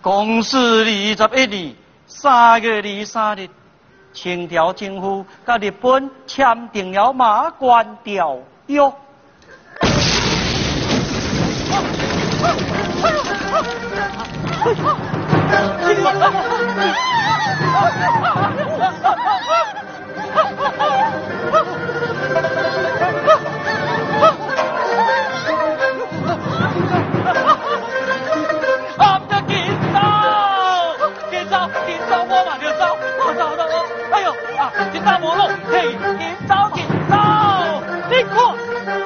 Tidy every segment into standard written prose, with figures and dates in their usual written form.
公司21年3月23日，清朝政府甲日本签订了马关条约。 大魔路，嘿，紧走紧走，你看，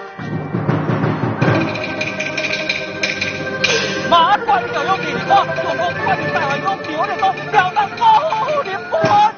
马关条约地花，中国关于台湾用条的都表达高连环。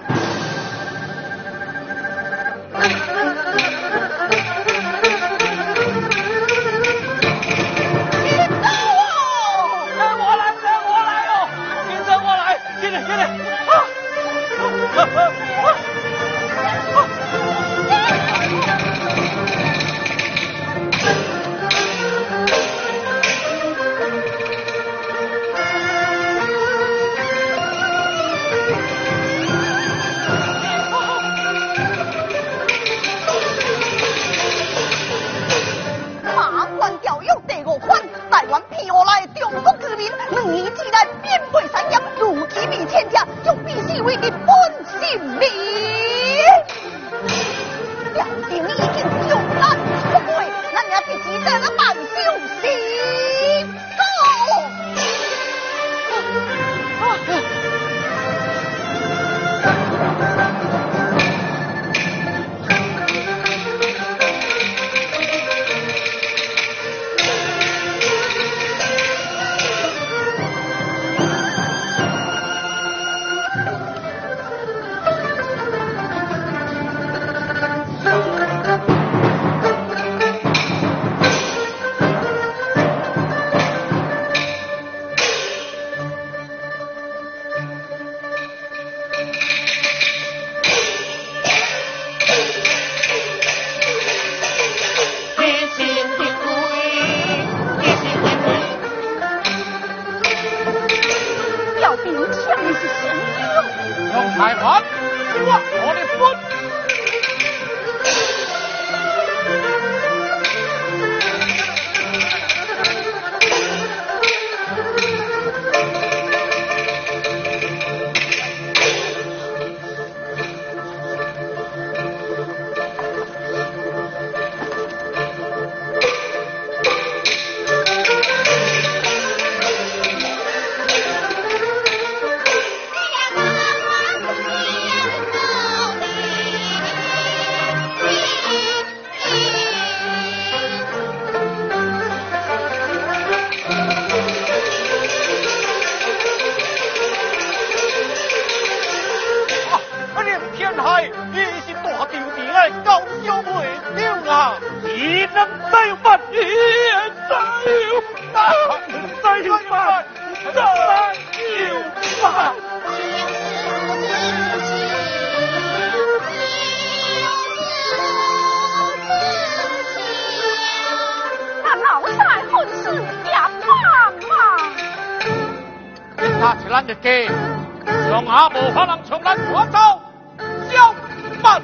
上下无可能从咱赶走，小笨。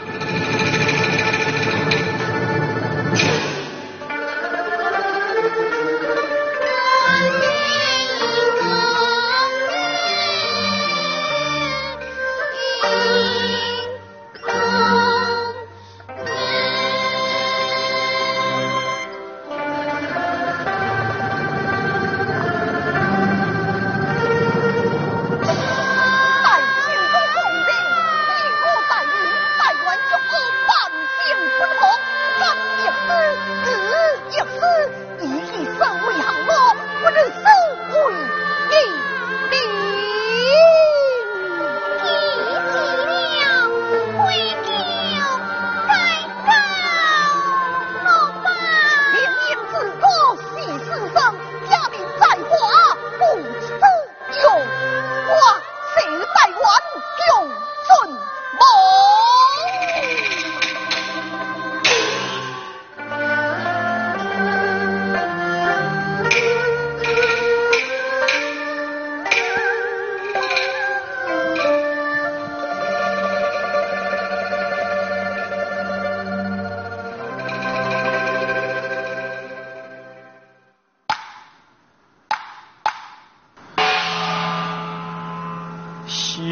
带进攻红人，以我带领台湾足够。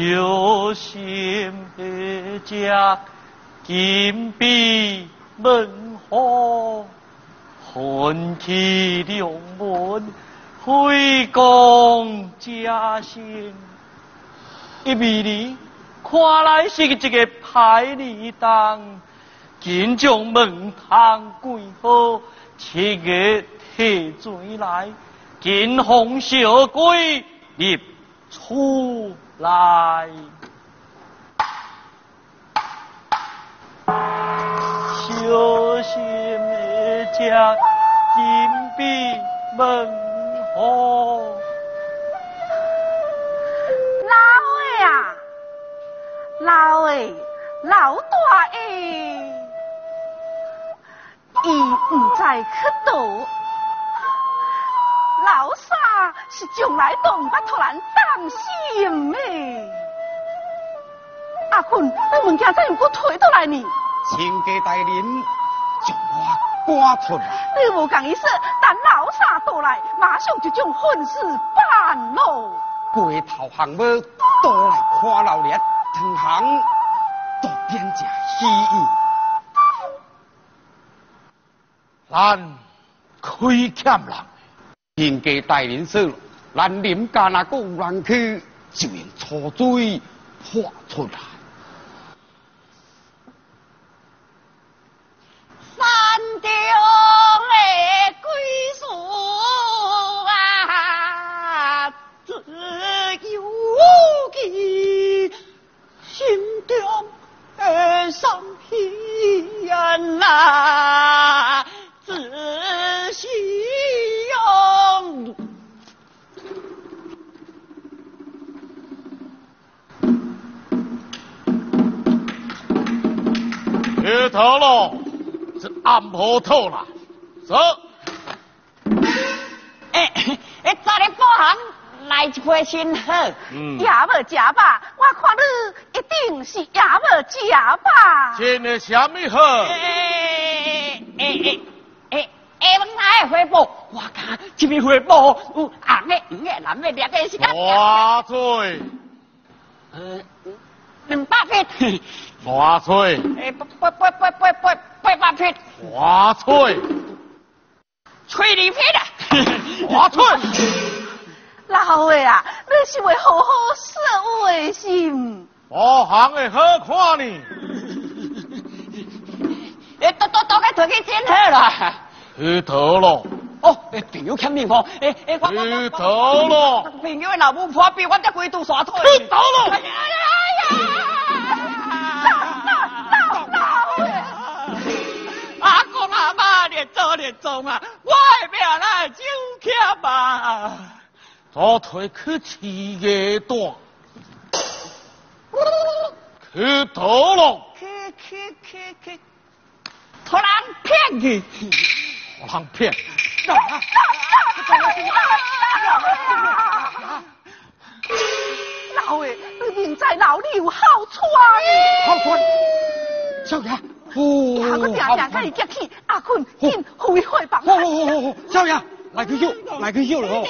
小心的只金币门户，奋起两门，辉光加身。一味呢，看来是一个排礼当，紧将门窗关好，七月提水来，紧哄小鬼入出来。小心的只金币门户。 老诶，老大诶，伊唔知去倒，老三是将来都唔捌突然担心诶。阿坤，你物件怎又搁推倒来呢？ 亲家大人将我赶出来。 你无讲意思，等老三倒来，马上就将婚事办咯。 回头项目倒来看老烈。同行都变只喜意， 咱亏欠人， 人家大人说，咱林家那个有人去，就用粗水泼出来。 山中的归属啊，自有其心中的伤悲呐，只需用别头喽，是暗婆头啦，走。 早点报行。来一杯先好，也无食吧？我看你一定是也无食吧？ 今日什么好？ 问哪个回报？我看这边回报有红的、黄的、蓝的、绿的是干？ 偌嘴 ，200匹。 偌嘴 800匹。 偌嘴 32匹啦。 偌嘴。 老的啊，你是会好好说话心？ 我行的好看呢。 都该推去剪好啦。 去头咯。 哦，朋友欠面包， 去头咯。 朋友的老母破病，我才归度耍腿。 去头咯。 哎呀！阿公阿妈连做连种啊，我的命来就欠啊！ 我推去饲鸡蛋，去头咯。 去，突然骗去， 互人骗。 老的，你明知老你有好处啊！ 好穿，少爷。 下个定甲伊夹起，阿坤紧回回房。 少爷，来去休了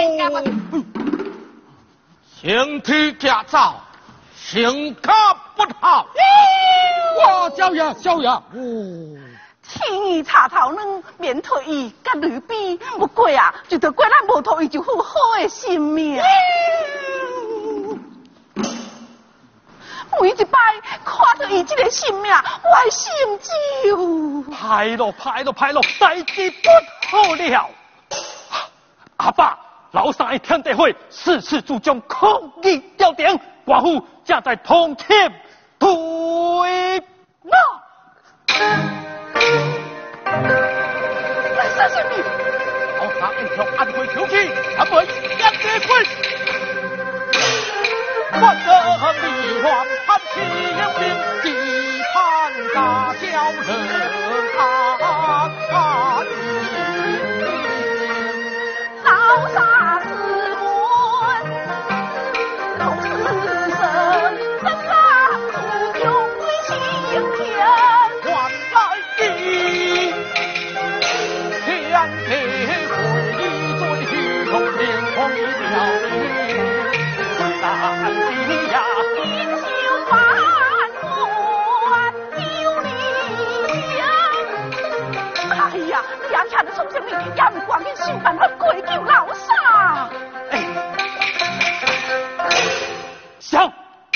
身体驾照，性格不好。 哇，少爷， 青衣茶头软，免退伊甲驴比，不过啊，就得怪咱无托伊就副好的性命。每一摆看到伊这个性命，我的心就歹咯，代志不好了。阿爸，老三的天地会4次主张抗议调停，寡妇正在通天对闹。 来说什么？ 老三硬向暗会求起，阿妹一结婚。我等离皇潘起兵，地盘大小人啊！ 老傻子们，老是神，真那不用为心田换来的天地会里最虚空天空一条。 想办法解救老三。 上。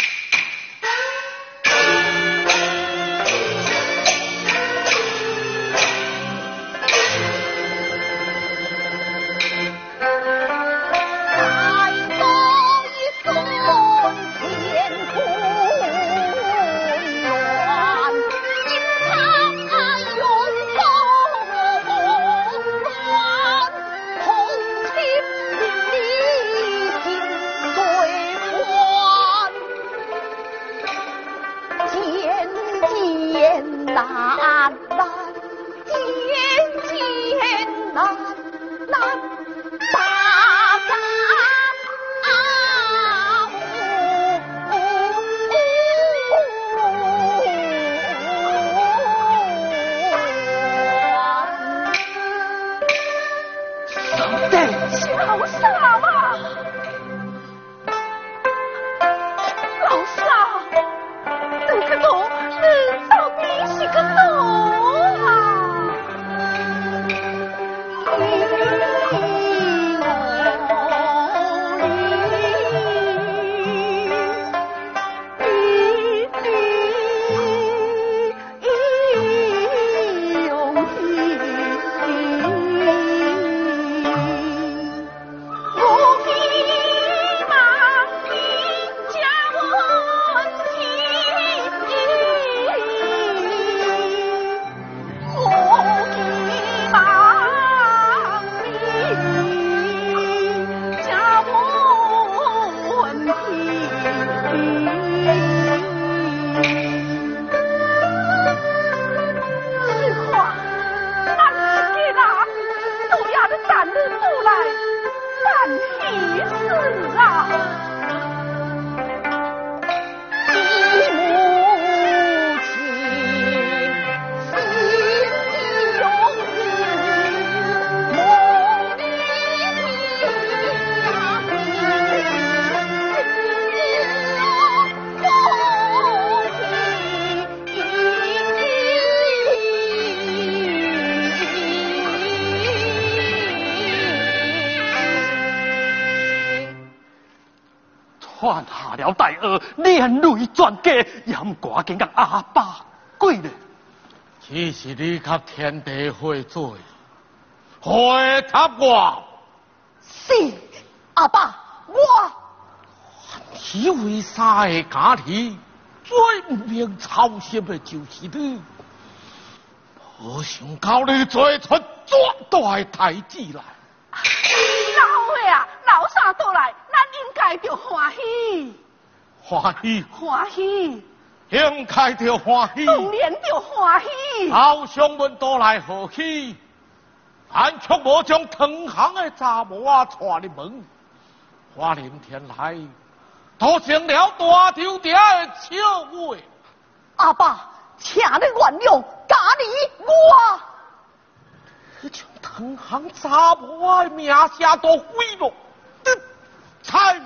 犯下了大恶，连累全家，也唔赶紧让阿爸跪咧。 只是你甲天地会罪，会他我。 是阿爸，我以为三个家庭最唔明操心的就是你，没想到你做出这大代志来。 老岁啊，老三倒来，咱应该着欢喜。 欢喜， 欢喜， 应该着欢喜。 当然着欢喜。 老乡们都来贺喜，俺却无将同行的查某仔带入门，花莲天来，都成了大丢爹的笑话。 阿爸，请你原谅家里我。 你将同行查某仔的名声都毁了，惨！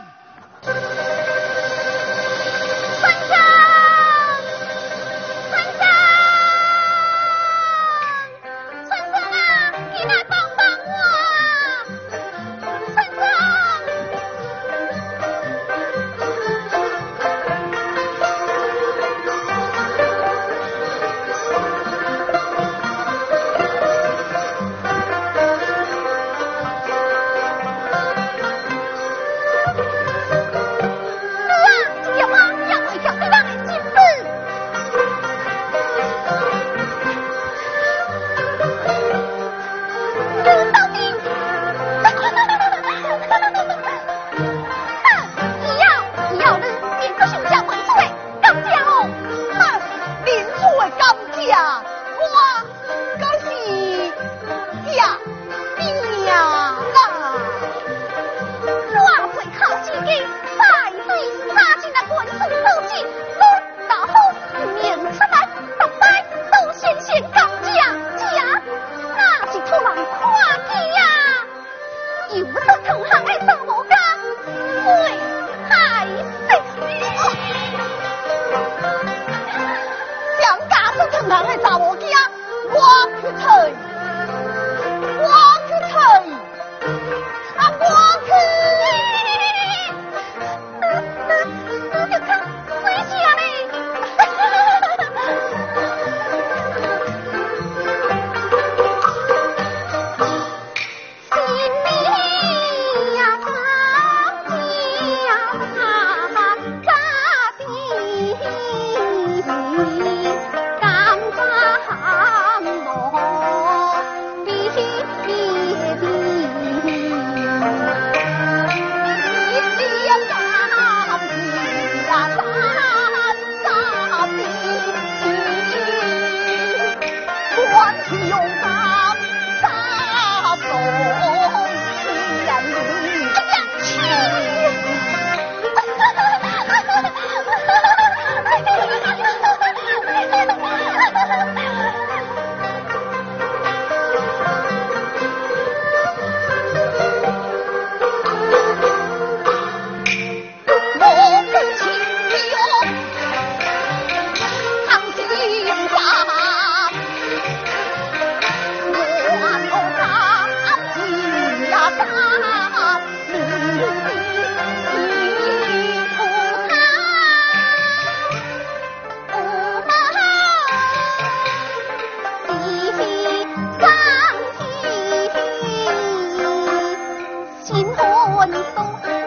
金魂都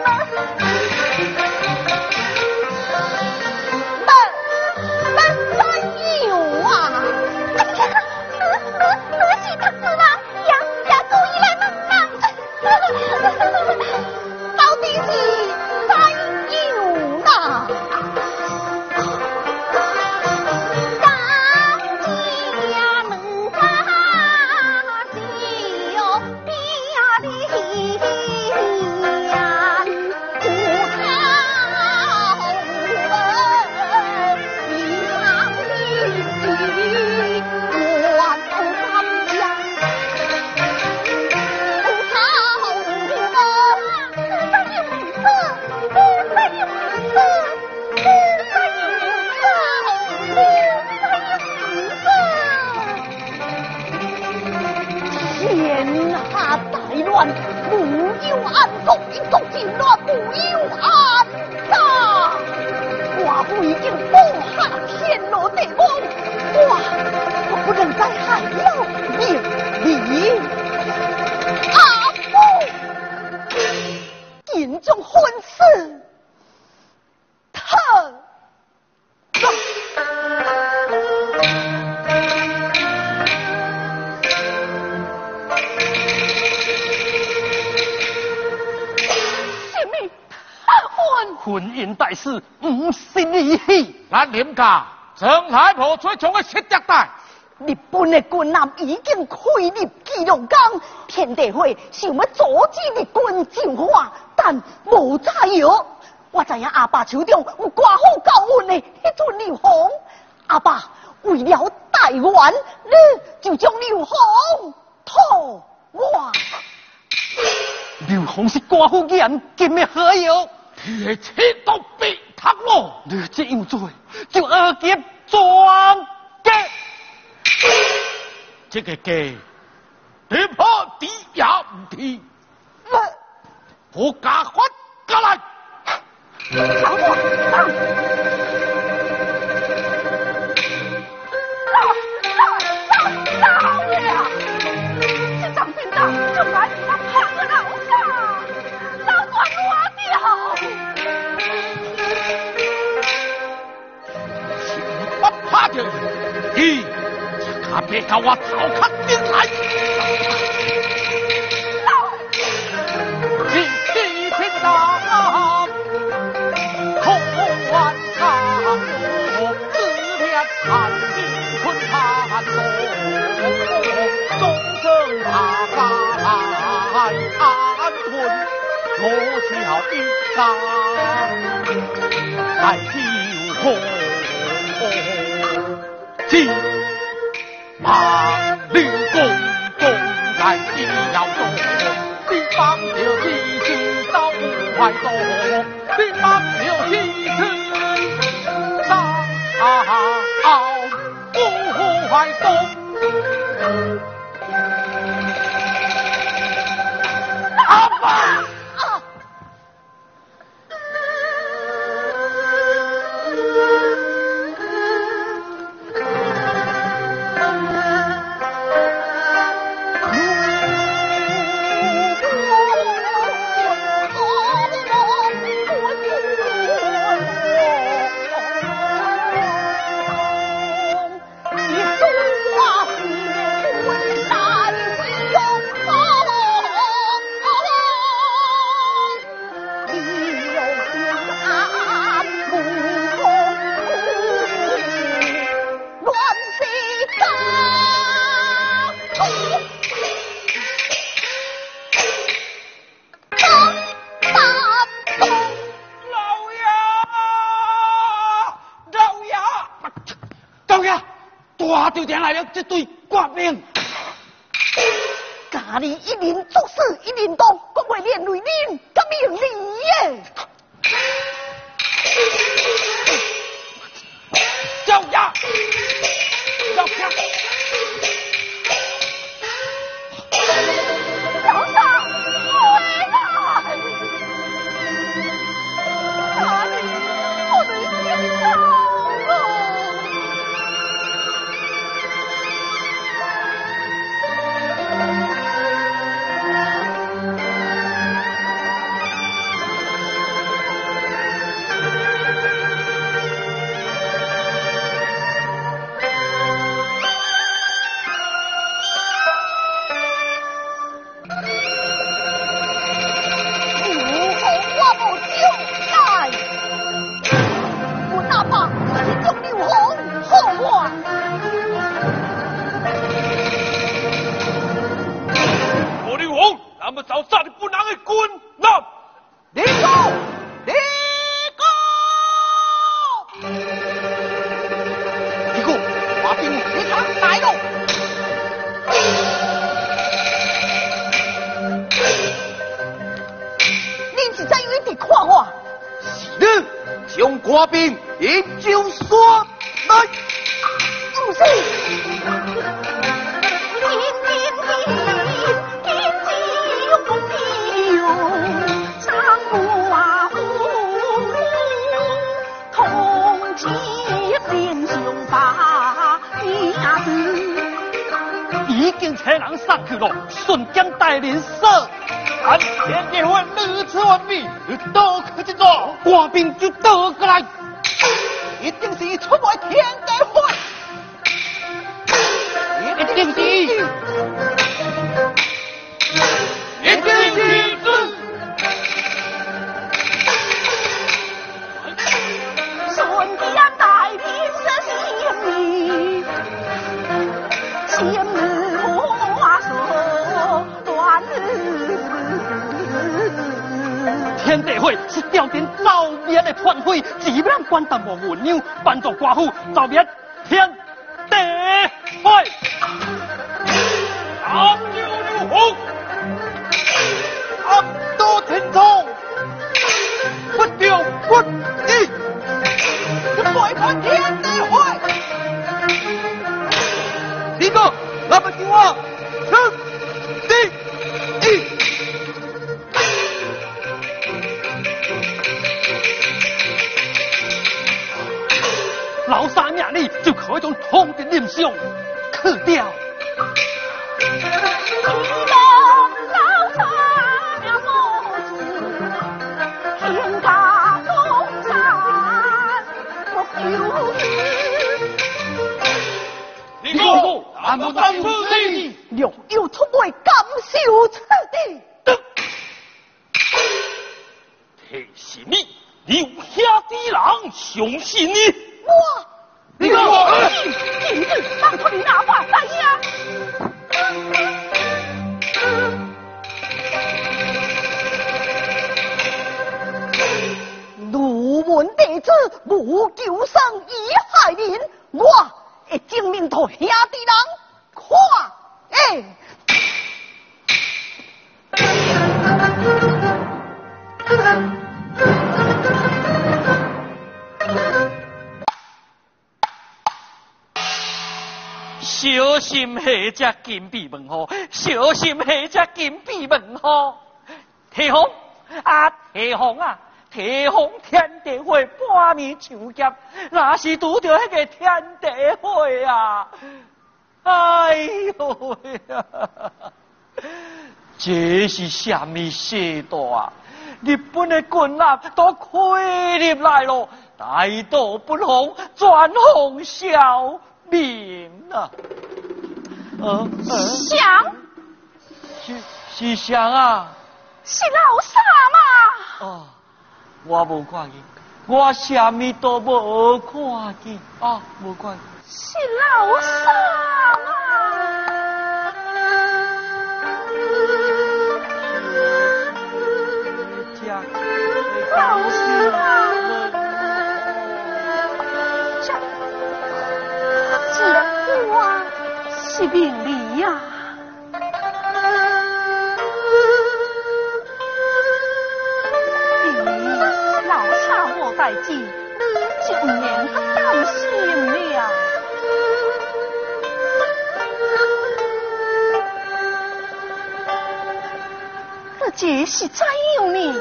婚姻大事不是你喜， 咱林家从来无追从个失虐待。 日本的军舰已经开入基隆港，天地会想要阻止日军进化，但无采药。我知影阿爸手中有寡好高运的迄阵刘洪，阿爸为了台湾，你就将刘洪托我。 刘洪是寡妇严禁的好药。 你的气都被塌了， 你这样做就阿劫撞劫， 这个劫你破底也唔提，我加翻过来。 老爷啊，这张兵长正来他怕个老啥？老管我掉。 我怕着你，这卡别甲我头壳顶来。你气听到口湾上路，自面看兵困盘路，终生他来安屯，我笑一生在秋空。只望刘公公在地要做，你帮了妻子到不怀多，你帮了妻子上不怀多。阿爸。大朝廷来了，这对革命， 家里一人做事一人当，国会连累恁，革命你耶！ 小丫，小丫， 小上回来，家里我的先生。 咱们找杀你不能的军人。 立功，立功， 立功，把兵你看来喽。你是在原地看我？ 是的，将官兵引就说来。 不是。 已经车人上去了，顺江带领射，俺天地会如此完美，都可去做，官兵就倒过来， 一定是出卖天地会， 一定是。 顺江带领是心里，心里话说乱天地会是调点造灭的叛匪，自然管得无文样，扮作寡妇造灭天地会。阿牛牛虎，阿多天冲，不丢不义， 背叛天地会。 李哥，那么听话，成第一。老三命令就可以将通的念想去掉。你个俺们当初的若有出卖，甘受此地。 提醒你，你有兄弟人相信你。 我， 你个今日当初你哪法来呀？儒门弟子无救生以害人，我会证明给兄弟人看。 小心下只金币门吼，小心下只金币门吼。提防啊，提防啊！提防天地会半面抢劫，若是拄着迄个天地会啊！哎呦喂啊！这是什么世道啊？日本的军舰都开入来了，大道不红，转红消灭啊！ 想是谁啊？ 是老三嘛？ 哦。我无看见，我什么都无看见啊，无看见。 是老三啊！老三，这我是命理呀。代志，你就免担心了。这是怎样呢？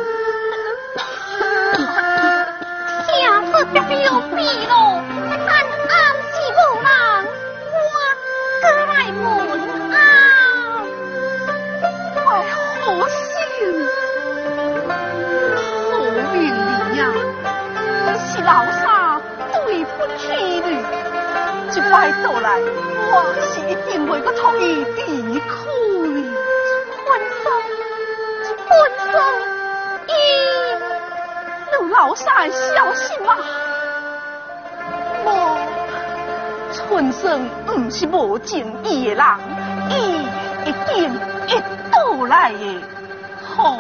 天子别有秘路，暗是无人，我过来问啊！哎，好心，好命理呀！是老三对不起你，一摆倒来，我是一定袂阁同伊离开你。分手，你老三小心啊！无，春生不是无情义的人，伊一定会倒来的。 好。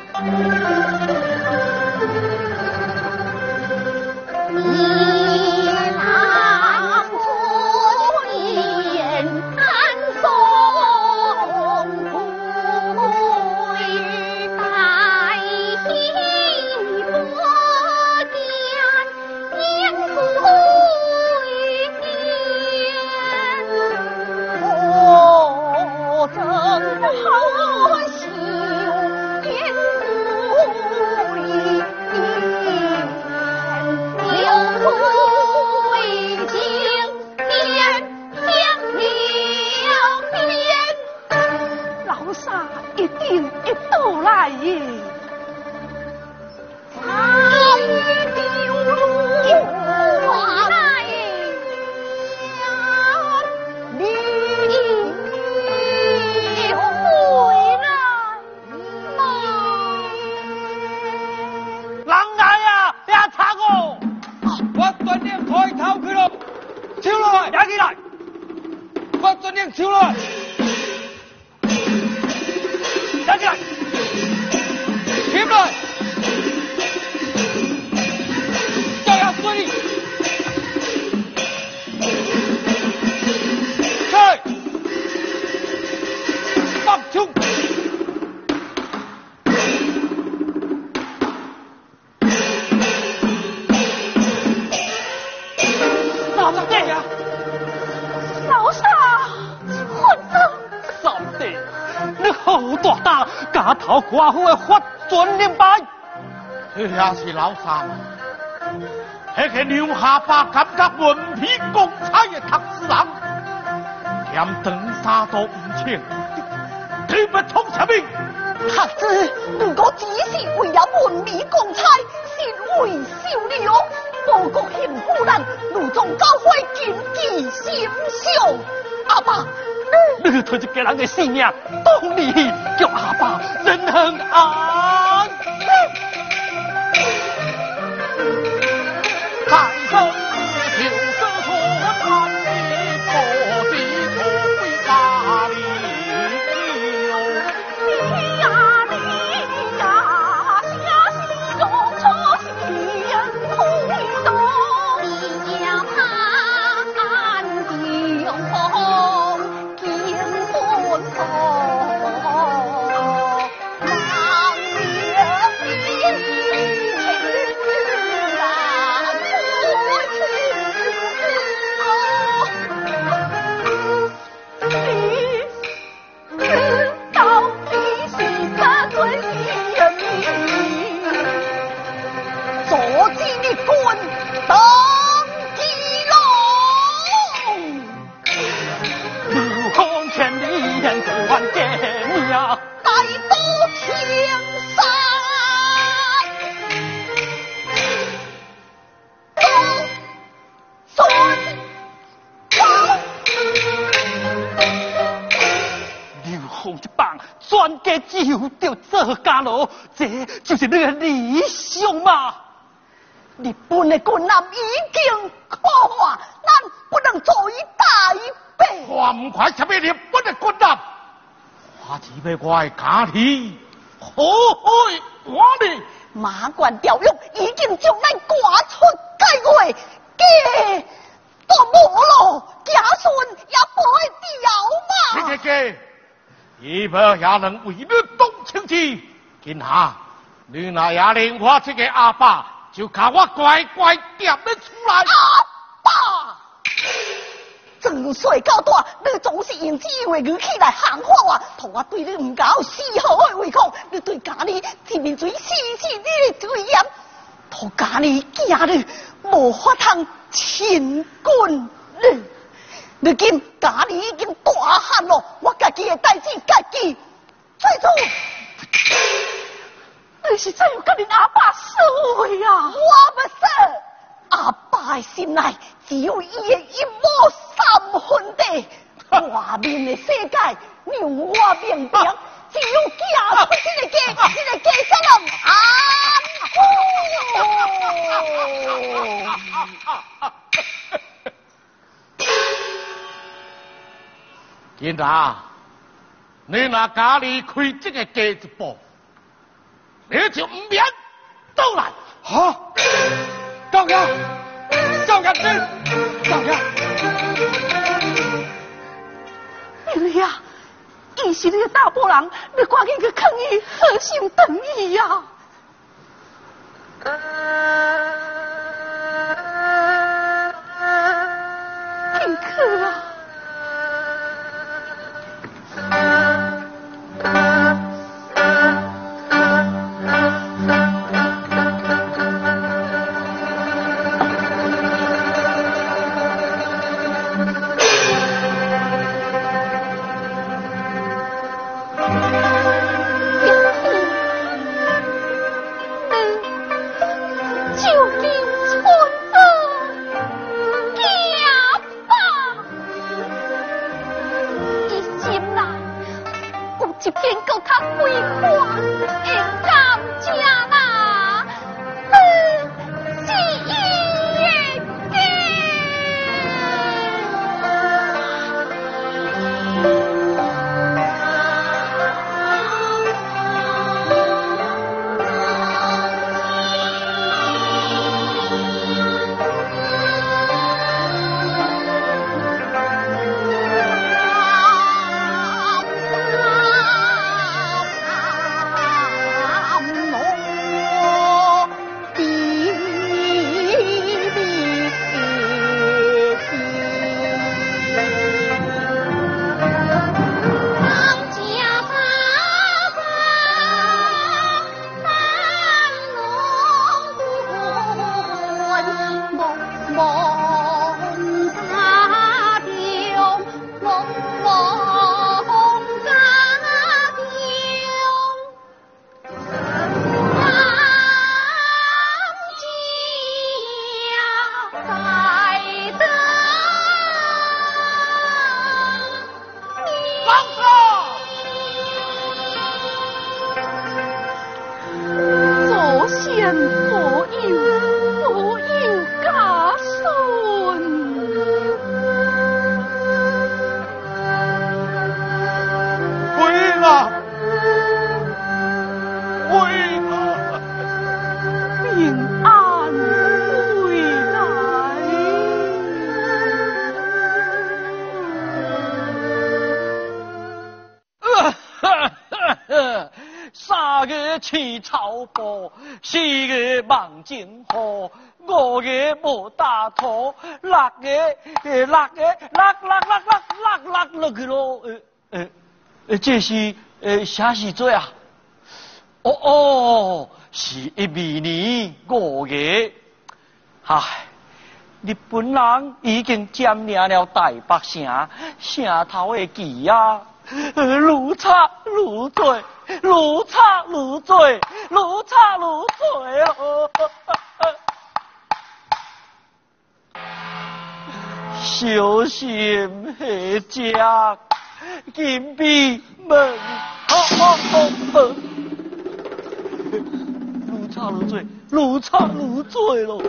寡妇的法准明白， 这也是老三。那个牛下巴感觉文皮公差的读书人，嫌长沙都唔清，你们通什么？ 学子如果只是为了文皮公差，是为收留，报国幸福人，如总教会谨记心上。阿爸， 你推一个人的性命，当你叫阿爸人恒安。 看生就是说他的破地土归大理牛。 你呀你呀，下西中出现空中，你要看定风金婚风。 专家就着做家奴，这就是你的理想嘛？ 日本的军舰已经可化，咱不能坐以待毙。 我唔快什么日本的军舰，我只要我的家里好好管理。 马关调用已经将咱赶出界外，家都无路，子孙也不会调嘛。 这伊要也能为你动情志，今下你那也令我这个阿爸就靠我乖乖点得出来。 阿爸，自细到大，你总是用自由的语气来喊话我，同我对你唔够丝毫的违抗。你对家里是面对死你的尊严，同家里家里无法通亲近你。如今家里已经大汉了，我家己的代志家己做主。你是怎样跟你阿爸说的啊？我不说，阿爸的心内只有伊的一亩三分地，外面的世界让我明白，只有嫁出这个家，这个家才能安好。 今仔，你若家里开这个家一步， 你就唔免倒来。 好，高爷，高爷子，高爷。 明呀，伊是你个大波人，你赶紧去坑伊，好心等伊呀！听课啊！ 起草波，4月望金河，5月无大土，6月落去咯。这是啥时做啊？是12年5月。唉，日本人已经占领了台北城，城头的旗啊，愈插愈多。愈插愈多，愈插愈多哦！小心下只金币门，愈插愈多，愈插愈多咯！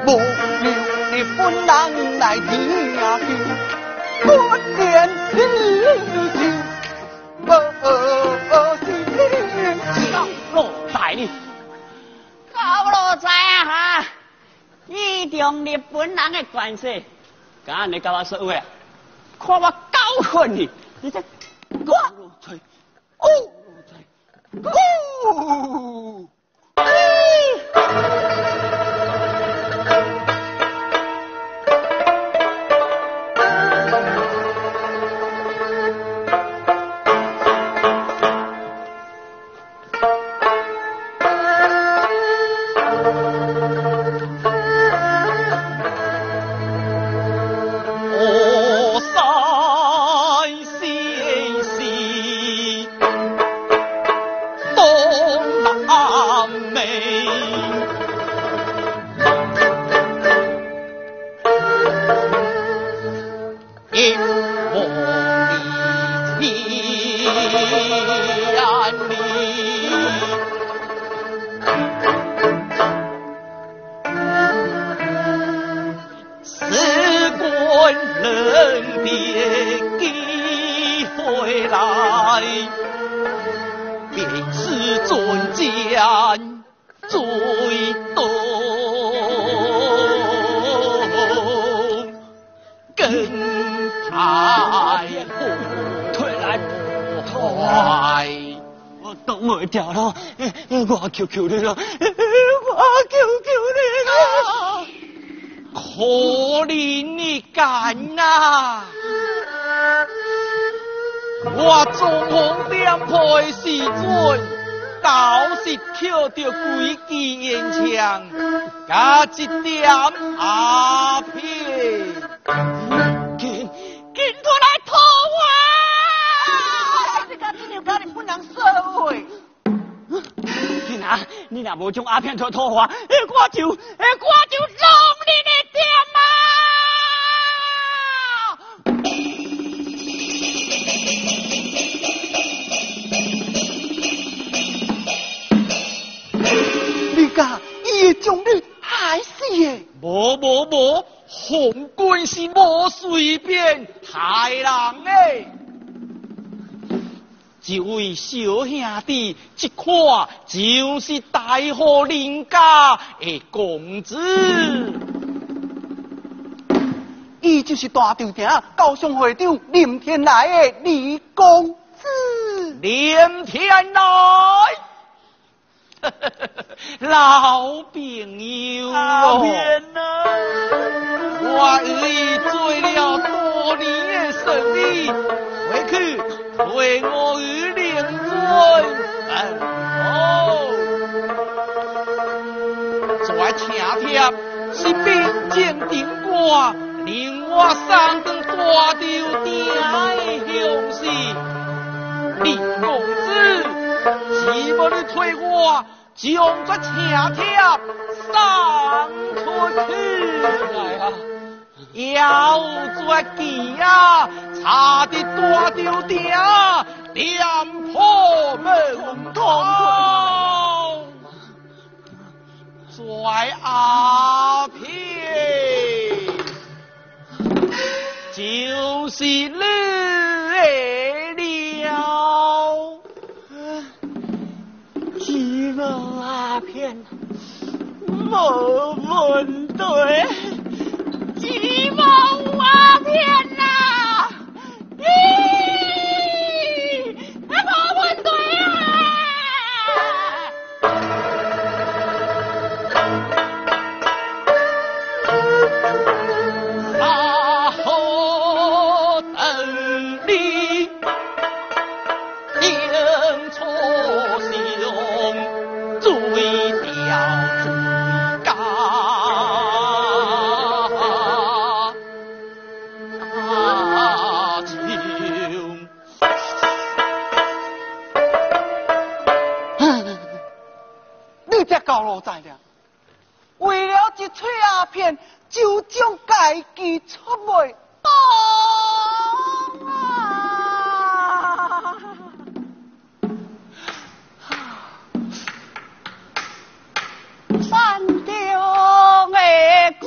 无留日本人来听救，不见你老在呢？ 高老在啊哈！以中日本人的关系，今日甲我说话，看我教训你，你这高老在，我求求你了，我求求你了， 可怜你干啊！我中风点破的时阵，倒是捡着几支烟枪，加一点鸦片，紧出来讨我！ 你敢真要甲日本人说话？ 你若无将鸦片讨我，我就弄你的店啊！你甲伊会将你害死的？ 无，红军是无随便害人的。这位小兄弟，这看就是大户人家的公子， 伊就是大朝廷高雄会长林天来的李公子。 林天来，老朋友咯，我与伊做了多年的生意，回去。为我与令尊，在请帖是兵将定挂，令我上当大朝廷的雄士。李公子，是无你催我将这请帖送出去来啊！要做件啊，差的大朝廷连破门窗，拽鸦片，就是你了。 鸡毛鸦片，无问题。鸡毛鸦片呐，无问题啊！好等你应初兄醉掉。 高老在了，为了一撮鸦片，就将家己出卖当啊！ 山中的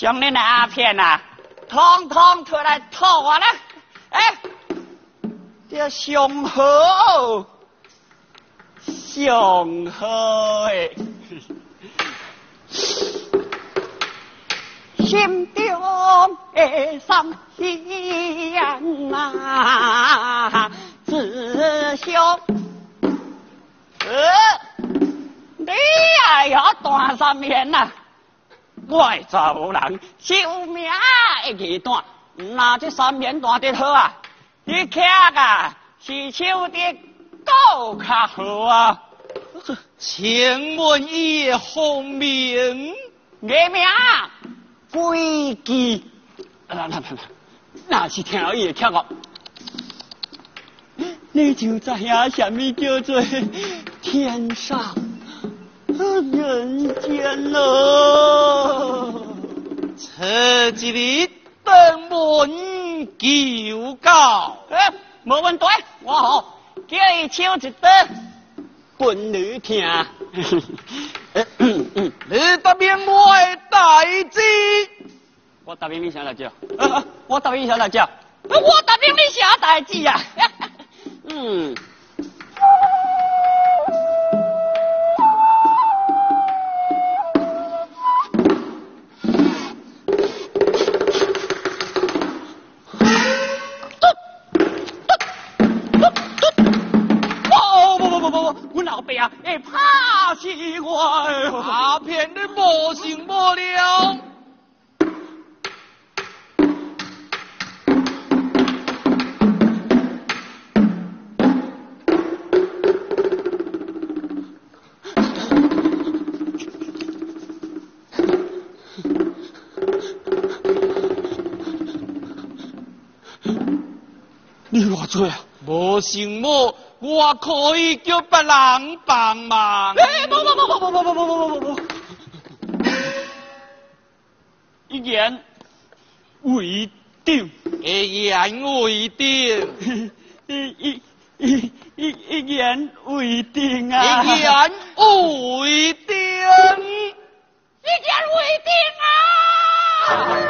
将恁的鸦片啊，统统摕来吐我啦！哎，这上好，上好诶！心中的伤心啊，自相你也要断三年呐！我的查某人寿命会期短，那这3年断得好啊！你徛啊是手得够较好啊！ 请问伊的风名？ 艺名规矩，那是听到伊的腔哦，你就知影什么叫做天上人间咯。 这一日登门求告， 无问题，我好叫伊唱一段，本女听。 你答应我的代志。 我答应你啥代志？我答应你啥代志？我答应你啥代志啊？我老爸啊，会怕死我！ 鸦片你无成无了。 你偌做啊？ 无成无，我可以叫别人帮忙。 不，一言为定， 一言为定， 一言为定啊！ 一言为定， 一言为定啊！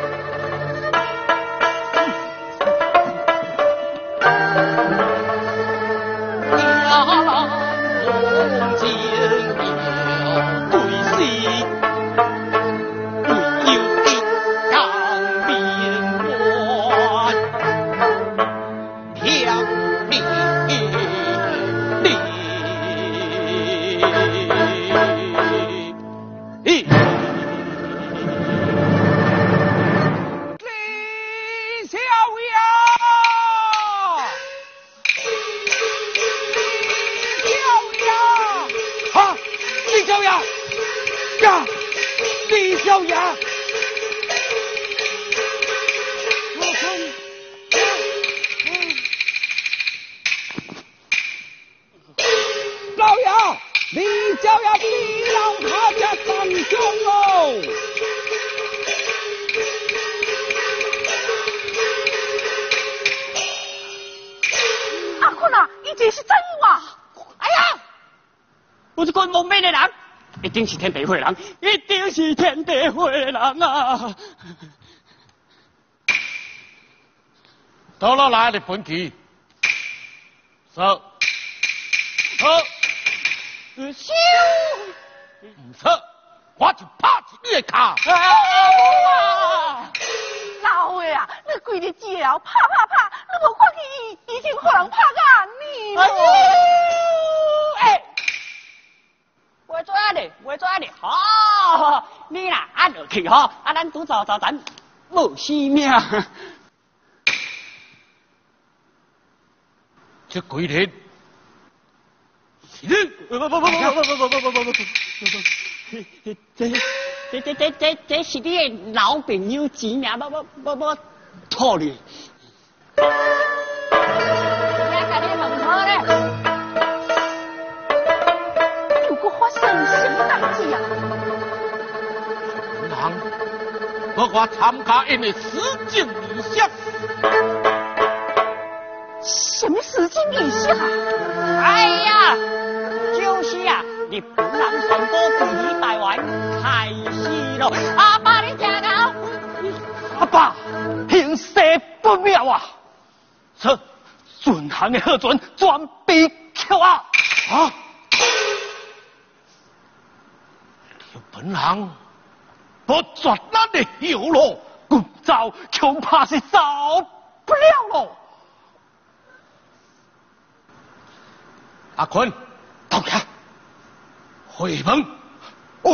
李小雅，老爷，李小雅逼到他家当凶喽！ 阿坤啊，伊这是真话！ 哎呀，我这个蒙面的人。一定是天地会的人，一定是天地会的人啊！ 到了来的分歧，说， 修， 唔说，我就拍一你的卡！ 老的啊，你规日只了拍，你无看见伊已经互人拍甲你了。 袂做安尼，袂做安尼，好，你啦按落去吼，咱拄走咱无性命。 这几日是你？ 这是你的老朋友钱啊！我托你。我甲你问好咧。 发生什么代志啊？ 人，我参加因的实景仪式。 什么实景仪式啊？ 哎呀，就是啊，日本人宣布对你台湾开始了。阿爸，你听到？ 不妙啊！这准行的贺准转被扣啊！ 啊！你本人不绝咱的后路， 今朝恐怕是走不了喽。 阿坤， 到家回门。 哦，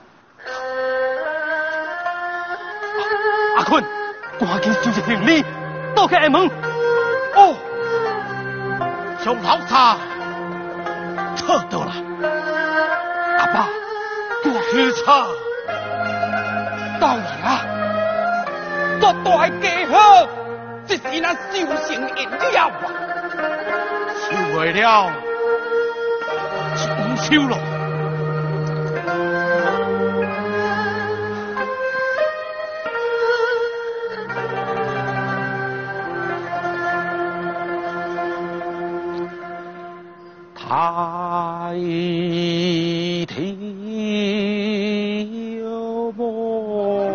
阿坤，赶紧收拾行李，倒开门。 哦，将老三撤到了。 阿爸， 我去查。 当然啊，这大家伙，这是咱修行一了啊， 修为了，就唔修咯。太天有梦，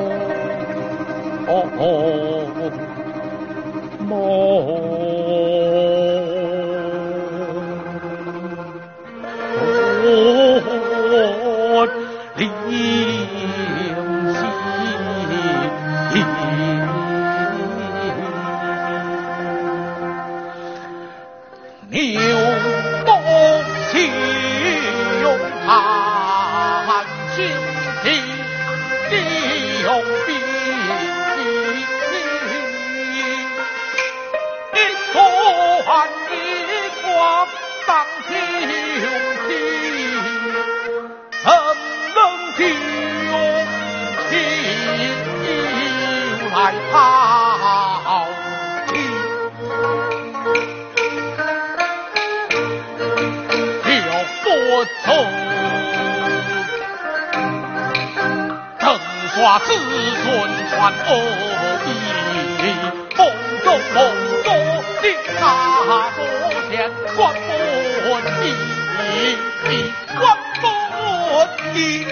子孙传恶意，梦中梦中的他所见，关本义，关本义。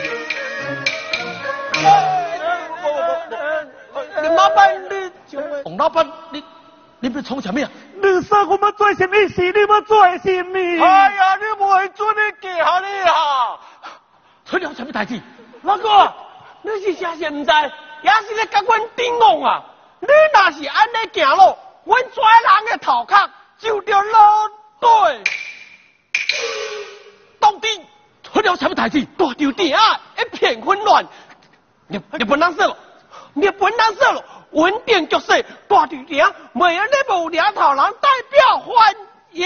老板，王老板，你要创什么呀？你说我们做什么事？你要做什么？ 哎呀，你袂准你行你啊！ 出了什么代志？ 老哥，你是啥事唔知，也是咧甲阮顶弄啊！你若是安尼行路，阮跩人的头壳就着落对。 到底出了什么代志？ 大场底下一片混乱，日本人说，稳定局势，大场底下没有那无两头人代表欢迎。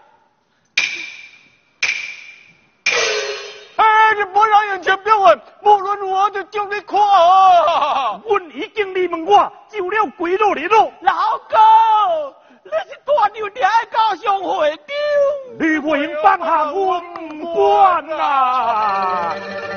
哎，日本人眼前表现，无论如何就叫你看啊！ 阮已经你问我，就了几落日咯。 老哥，你是大场底下高雄会长， 你不应放下我唔管啊！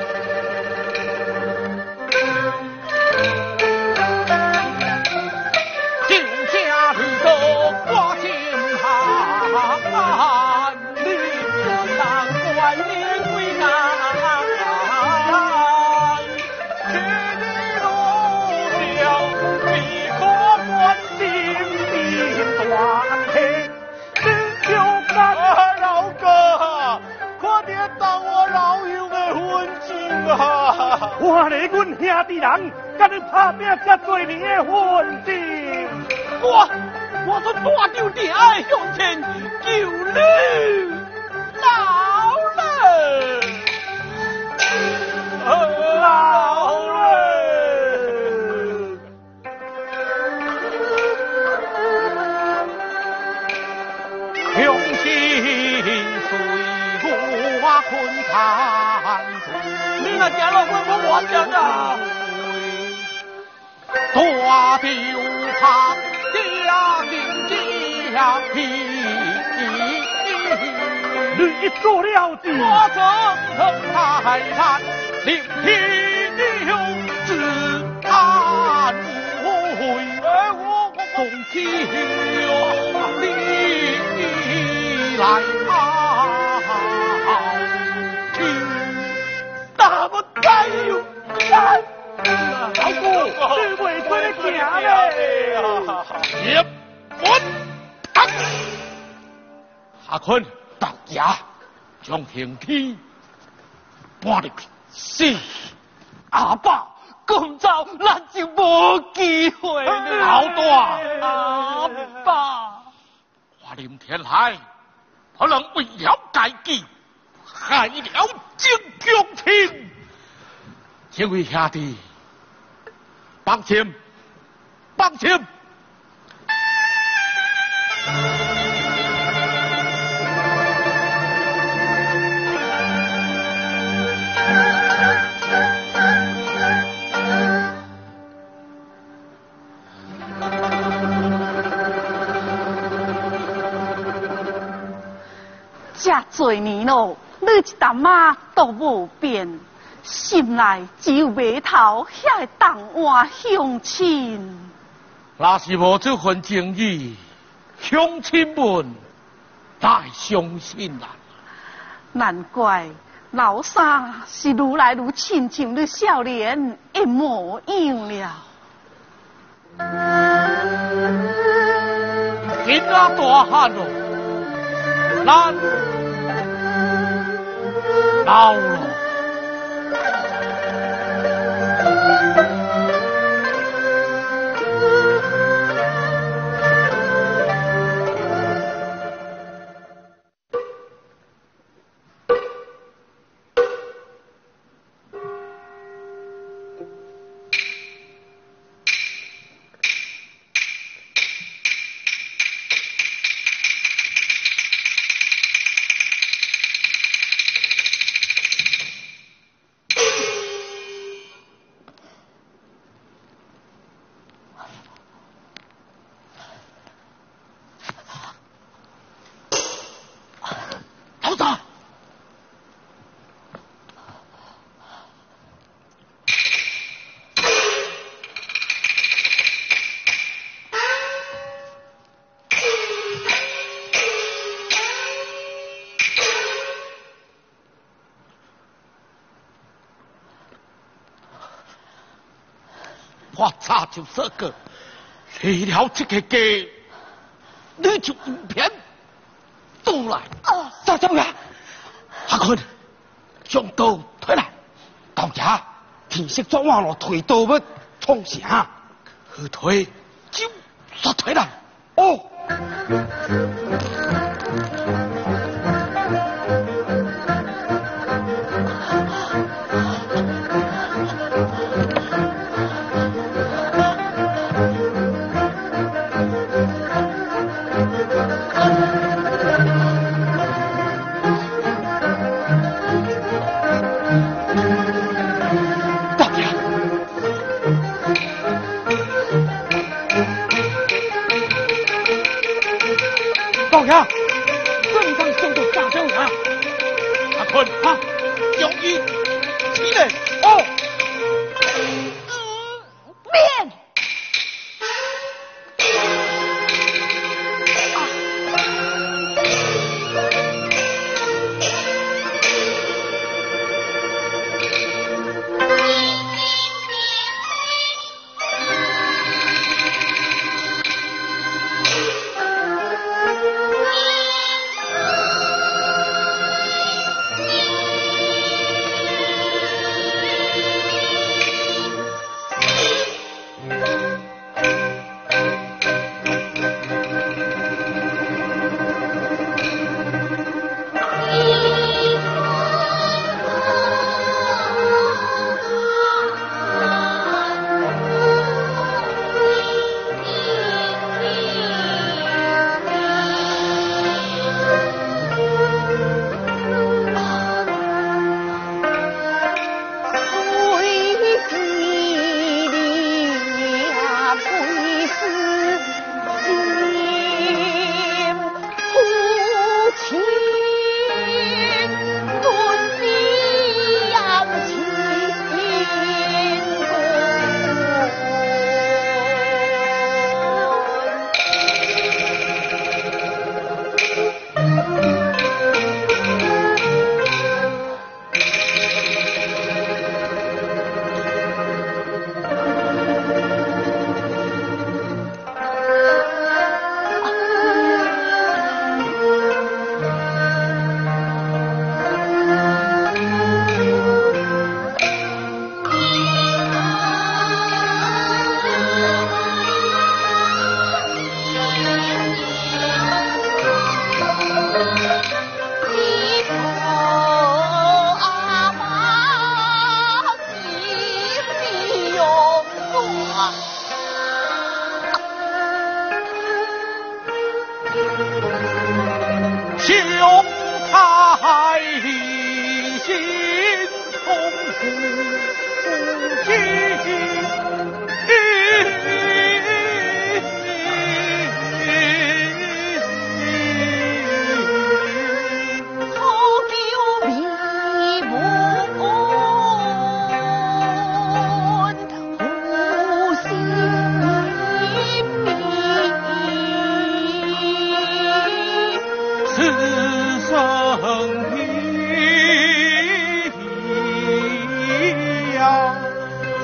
就家里头我心寒， 你难怪你归难。 看你阮兄弟人，甲你打拼遮多年的混情， 我说大场底下向前救你老了， 老了，雄心随我困残。 你那家老官不我讲啊！ 大雕旁家定家皮， 你做了事， 我曾泰然，聆听自安慰，从今有你来大不再有干， 老哥，你为谁行嘞？ 阿坤，大爷，将刑期搬入去。 是，阿爸，今朝咱就无机会了。 老大， 阿爸， 花林天来，不能为了家己，害了正宫卿。这位兄弟，放心，放心。 这多年咯，你一淡仔都无变，心内只有码头遐个东岸乡亲。 若是无这份情义，乡亲们太伤心啦。 难怪老三是愈来愈亲像你少年的模样了。 今仔大汉咯，咱老了。老大，我早就说过，离了这个家，你就不偏倒来。大将军，阿坤，将刀推来。老爷，天色转晚了，推刀要创啥？去推，就说推来。哦。老爷，这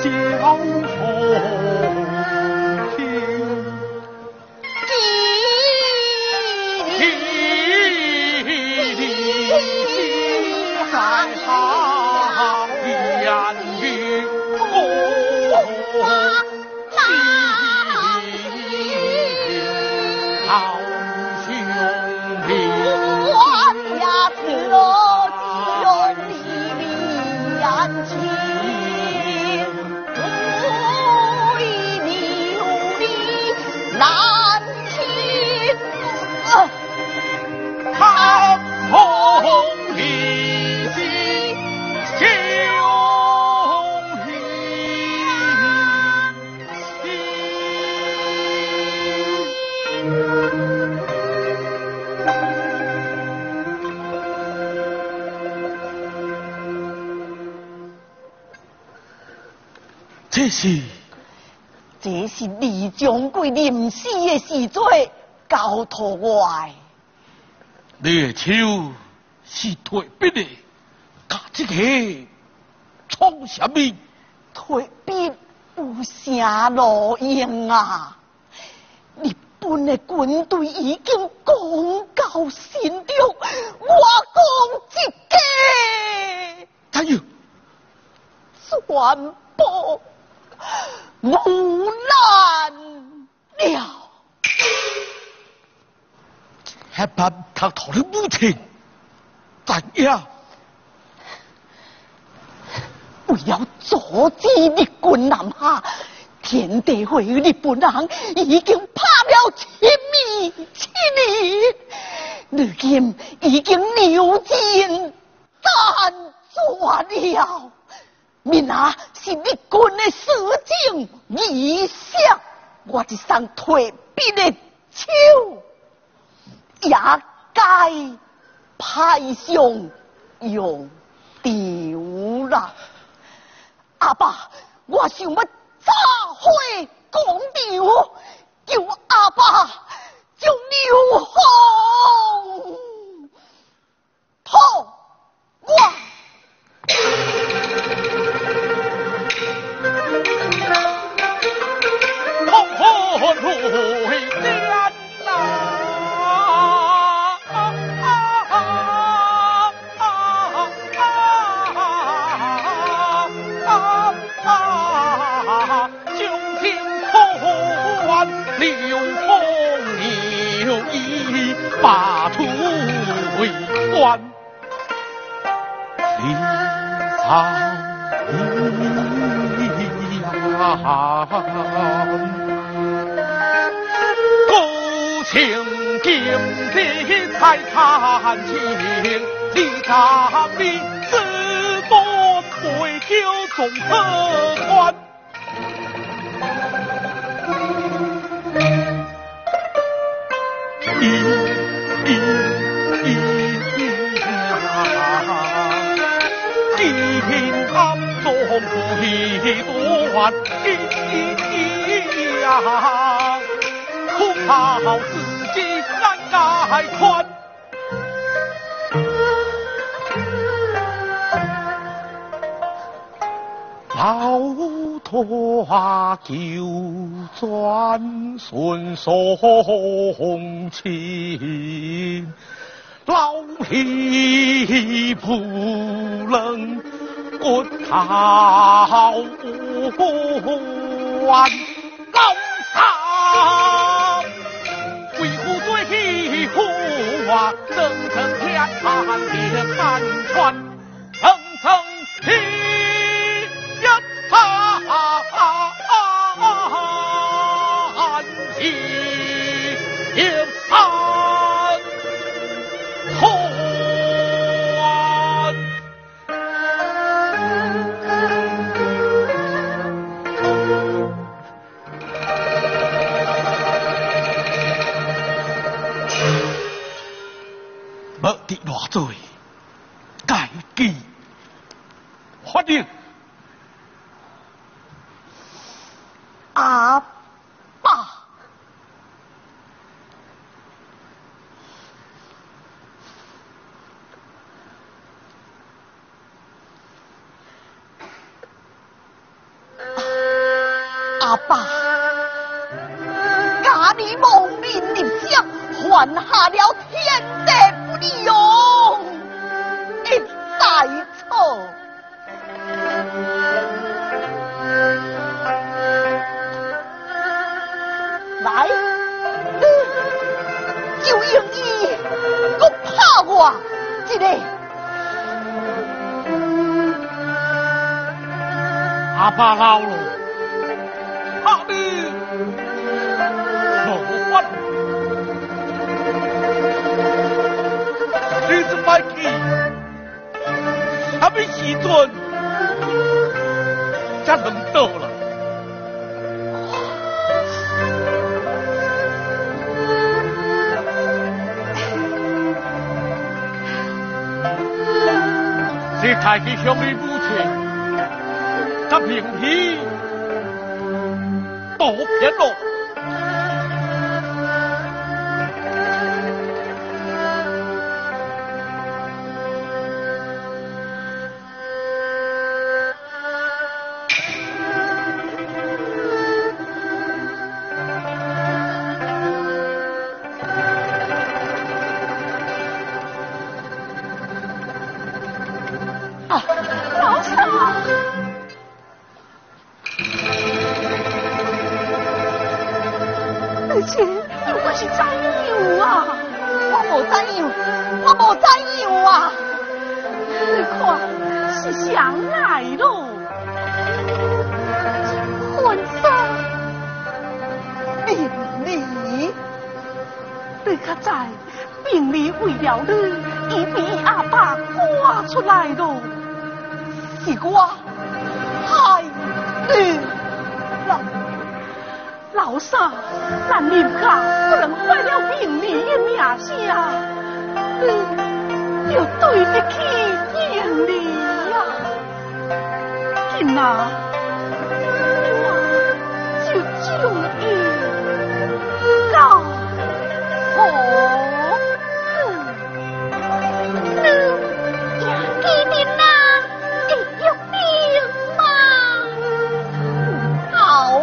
这是李掌柜临死的时阵交托我的。 你的手是退笔的，甲这个创什么？ 退笔有啥路用啊？日本的军队已经攻到新庄，我讲一个， 怎样？ 全部无难了。 还办他头的母亲怎样？ 为了阻止日军南下，天地会日本人已经拍了7年，如今已经流尽弹绝了。明仔是日军的死境仪式，我一双退笔的手也该派上用场啦。阿爸，我想要早回广场，求阿爸将刘洪托我。 把土为官，离苍呀，故情今日才看清，你咱的自多退休总何宽？一段呀，恐怕自己难改宽。老拖旧转顺送情，老皮不能骨头完，老三为虎追起虎啊，层层天盘的盘川，层层天呀一山头。没得偌多，该阿爸，假你亡命立相，犯下了天地不容，一大错。来，就用伊，我怕我一个。 阿爸老了，怕你无法，你这摆去，什么时阵才能到了？你太去向你母亲。他平时多偏咯， 老三。而且我是怎样啊？我无怎样，我无怎样啊！你看是谁来咯？混生，病理，你可知病理为了你，已被阿爸赶出来咯？是我害你了。老三，咱林家不能坏了病理的名声，要对得起病理呀！今仔我就将伊告好。你记得那会有病吗？好。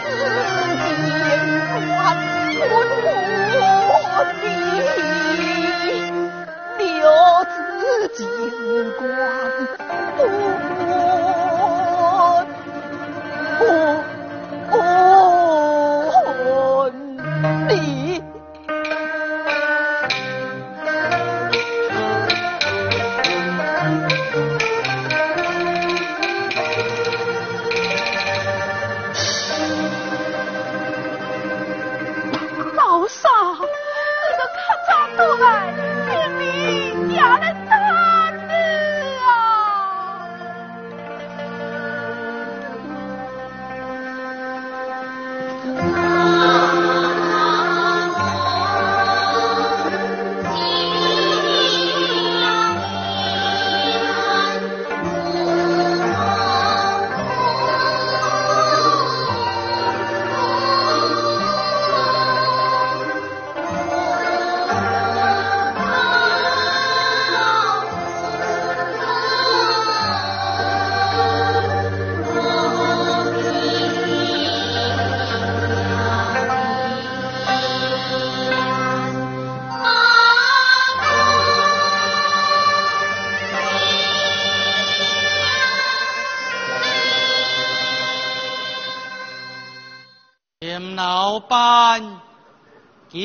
老板久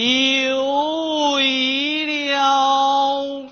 违了。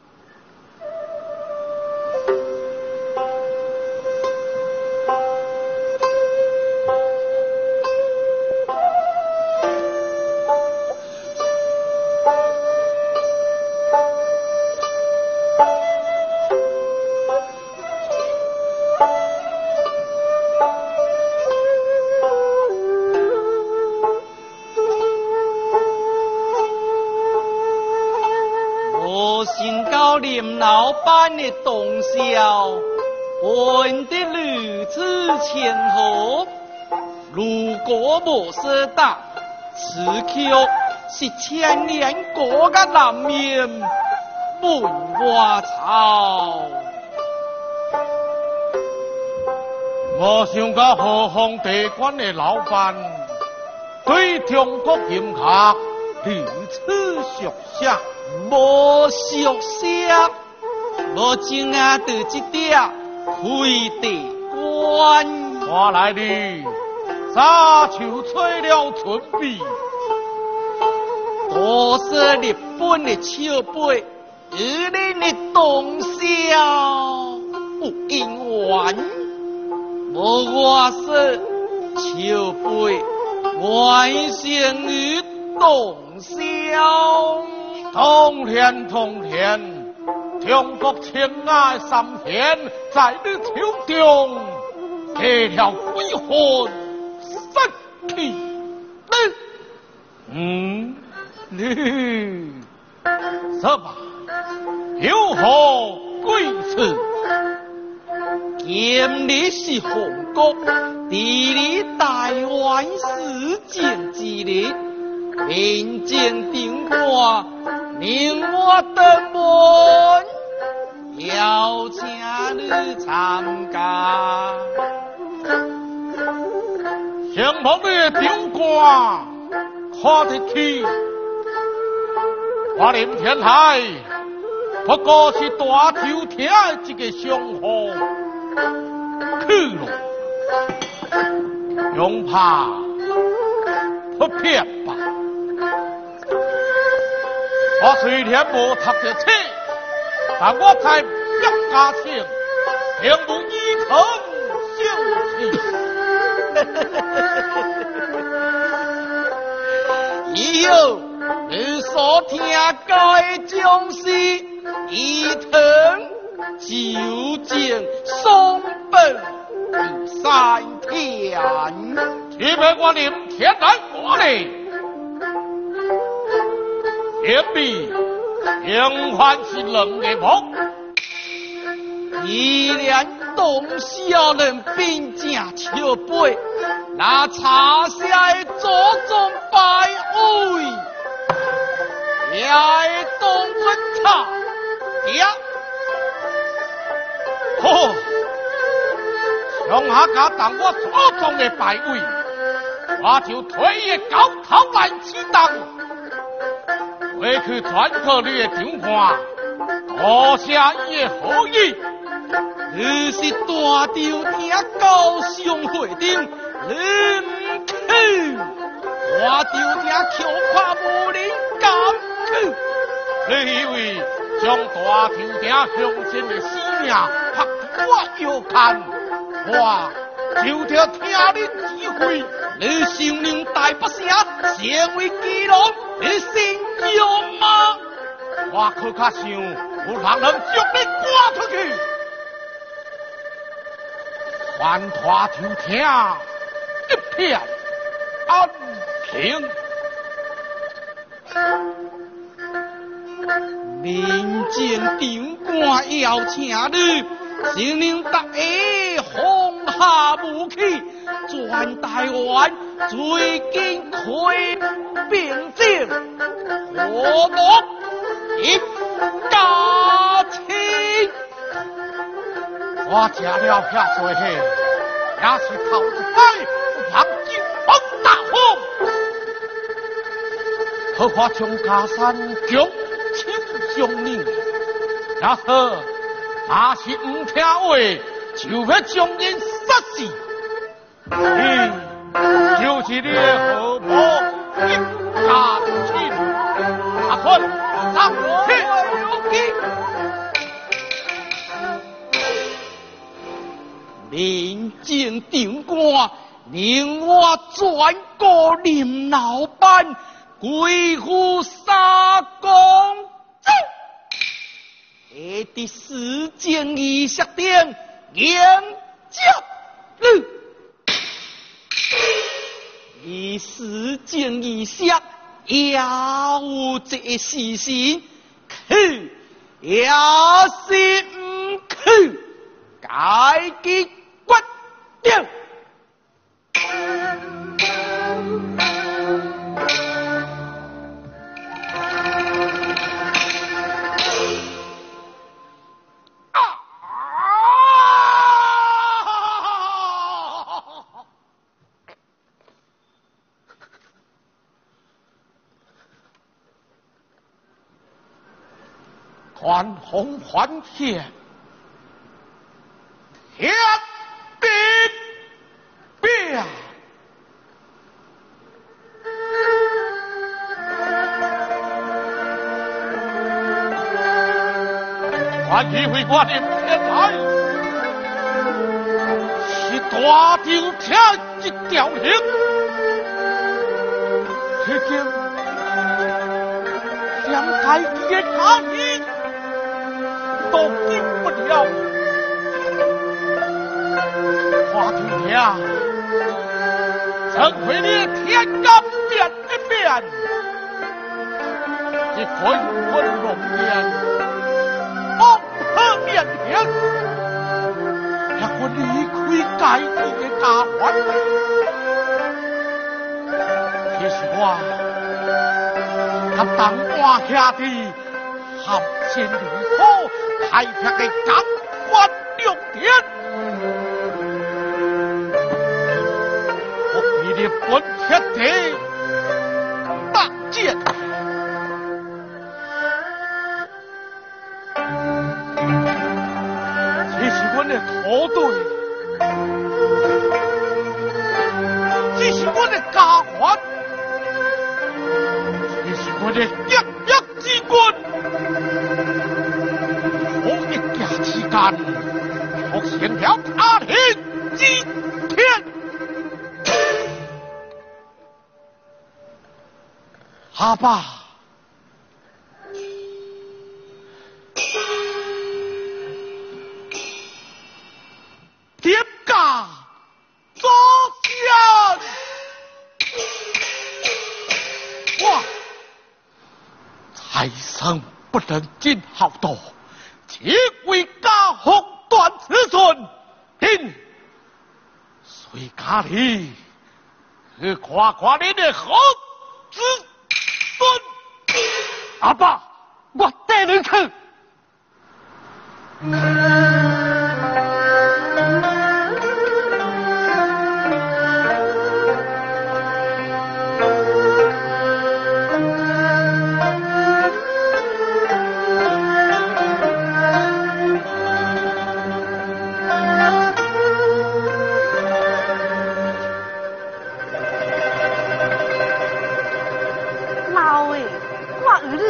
林老板的动效，问得如此谦和。如果无说大，此曲是千年过的南面文化草。 我想到何方地馆的老板对中国音乐如此熟悉。 无熟悉，我今啊得一点开地关。 我来哩，沙丘吹了春笔， 多是日本的笑背，与你的动效有因缘。无我说笑背，外生于动效。 通天，中国青爱三贤在你手中结了鬼魂神气。你说吧，有何贵事？ 今日是洪国地理台湾事件之日，民间顶挂令我登门邀请你参加。 相逢的顶挂看得起，花莲天海不过是大秋天的一个上河，去了恐怕不骗吧。我虽然无读着书，但我在百家姓，并无依藤兴趣。 以后你所听到的将是伊藤究竟松本第三天， 去问我林天来过来。天必应还是两个梦， 依然董小人并正笑背，那茶下的左中摆位，也会当尊茶呀。 好，上下家当我所中的摆位， 我就推伊高头来起动，回去转告你的长官，多谢伊的好意。 你是大朝廷高尚会长，你唔去，大朝廷却怕无人敢去。 你以为将大朝廷乡亲的性命拍我腰看，我就着听你指挥， 你想令大北城成为基隆的新疆吗？ 我可较想有人能将你赶出去。还大朝廷一片安平。 民间长官要请你，请令大家放下武器，全台湾最近开平静，和睦一家亲。 我吃了遐多货，也是头一摆人惊风大风。何况将家山强手相令，假说若是唔听话，就要将因杀死。你就是你的和睦一家亲。阿坤，上去有机。 民间长官令我转告林老板，归府三公正，下的时间仪式点严接你。以时间仪式也有这事情，去也是唔去，该己决定。 还红还天，天地变。还以为我的天来是大朝廷一条令，如今两台天下义都进不了。花头娘，怎会你天干变一变，一滚滚龙年，不可面前，让我离开该地的家园。其实我他当我下的含辛茹苦开辟的感官六点，我比你本天地大见。这是我的土队，这是我的家园，这是我的一一之君。同一家之间，我先了他天之天。阿爸，点家作先，我财生不能尽好多。且为家福断子孙，今随家里去夸夸你的好子孙。阿爸，我带你去。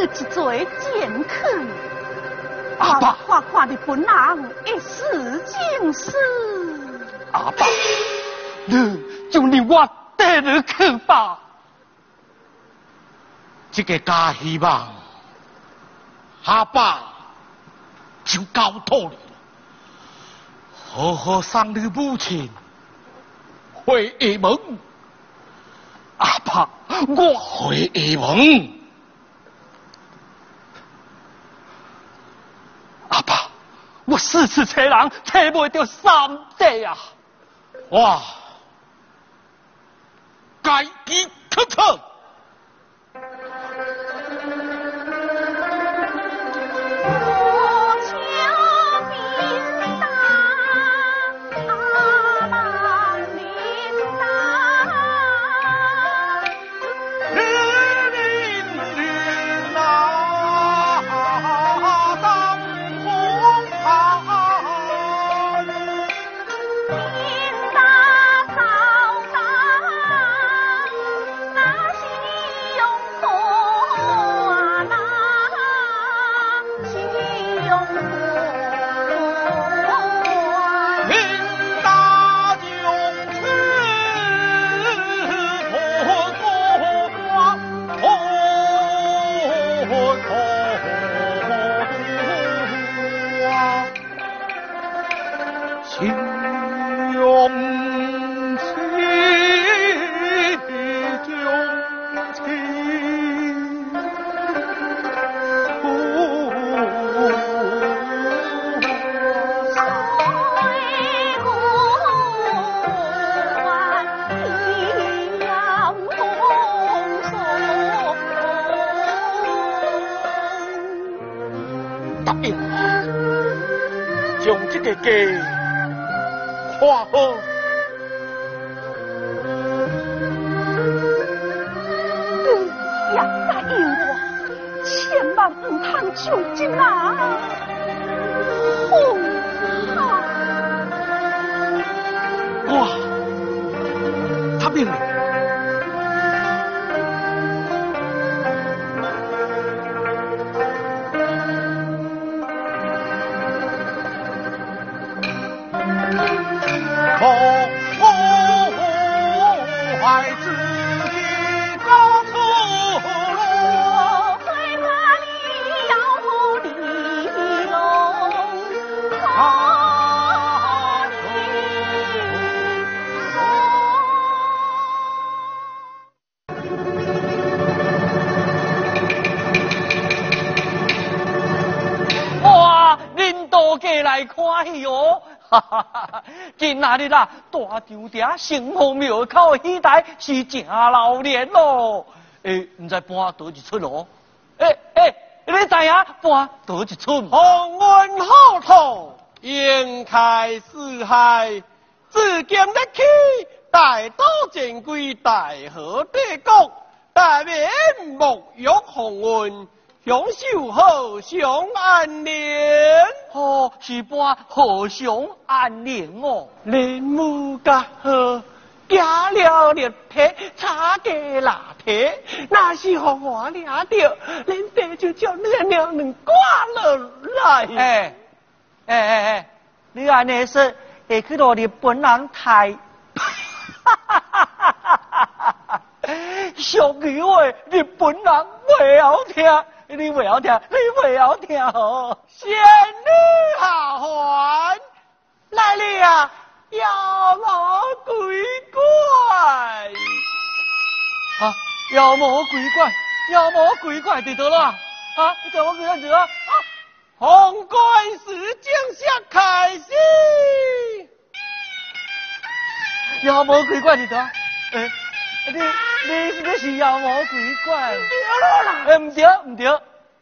一嘴剑客， 阿爸， 看日本人一时情事。 阿爸，你就令我带你去吧。 这个家希望，阿爸就交托你了。好好送你母亲回衙门。 阿爸，我回衙门。 阿爸，我4次找人找不到3地啊！ 哇，该记可测。将这个家看好。 你也答应我，千万唔通上进啊！ 我答应你。孩子的高处路， 最怕你要不离拢， 哇，恁大家来看戏哦！哈哈哈！今仔日啦，大场埕城隍庙口的戏台是正老练咯。唔知搬倒一出咯？你知影搬倒一出？ 鸿运好土，宴开四海，自今日起，大道正规，大河地国，大面沐浴鸿运。享受好祥安宁， 哦，是搬好祥安宁哦。 林木甲好，加了热铁，差价拿铁，那是互我掠到，恁爸就将那娘能挂了来。 你安尼说，会去到日本人台？俗语话，日本人袂晓听。你袂晓听，你袂晓听哦！ 仙女下凡来了，妖魔鬼怪啊！妖魔鬼怪，妖魔鬼怪伫倒啦！啊！妖魔鬼怪伫倒啊！ 红冠时正式开始， 妖魔鬼怪伫倒？你是妖魔鬼怪？唔对。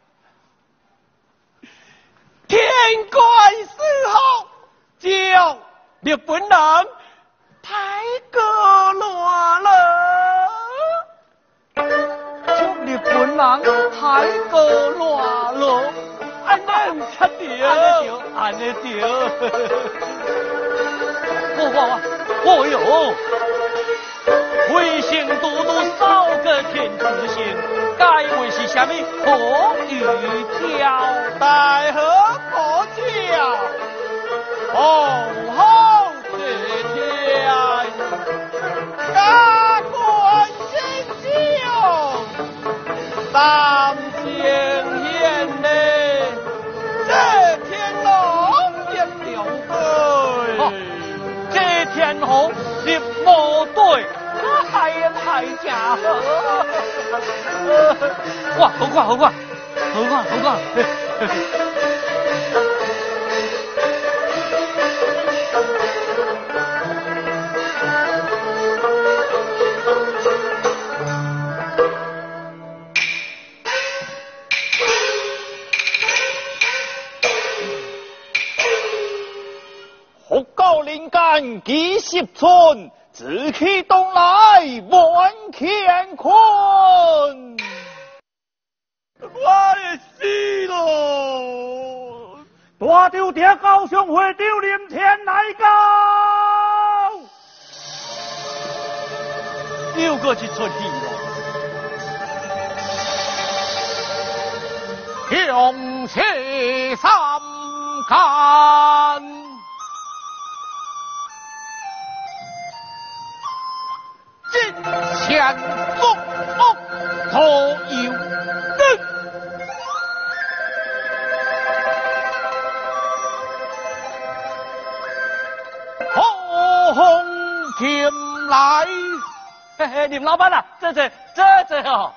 天官司后，叫日本人抬高乱了， 叫日本人抬高乱了， 安尼唔出对， 安尼对。哦哟！回心嘟嘟少个天子心，该为是什么何以教？ 大河可桥，红红谢天，家国英雄，三千年内，这天龙也了对， 这天虹是无对。海家伙，哇，好快，好快，好快，好快！ 福高灵感几十寸。自去东来万乾坤，我也死咯！ 大丢爹高雄会丢林天来高， 又过一出戏了，雄起三干。前足屋头有灯，红前来， 嘿嘿，林老板啊，这哦，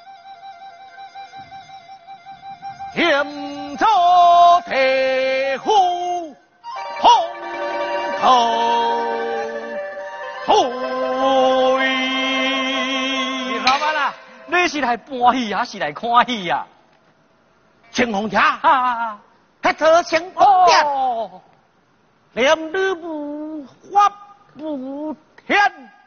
前着铁虎红头。 你是来搬戏还是来看戏呀？ 青红茶， 他特情公店， 连日不花不天。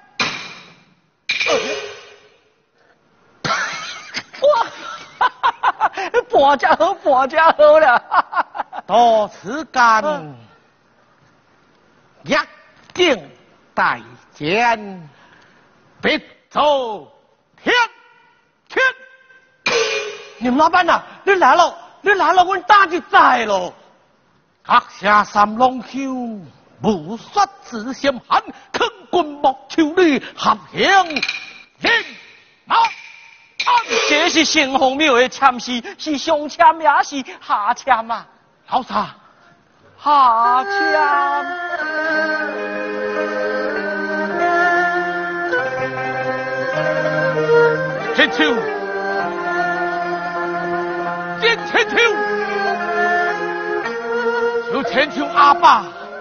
哇，搬家好了。 到此间，一定待见，别走天。 你们老板呐，你来了，我打就在咯。 阁下三龙丘，无率自相寒，坑君莫求你合乡人马。 这是城隍庙的签诗，是上签也是下签啊？ 老三， 下签。 千秋。千秋，就千秋阿爸，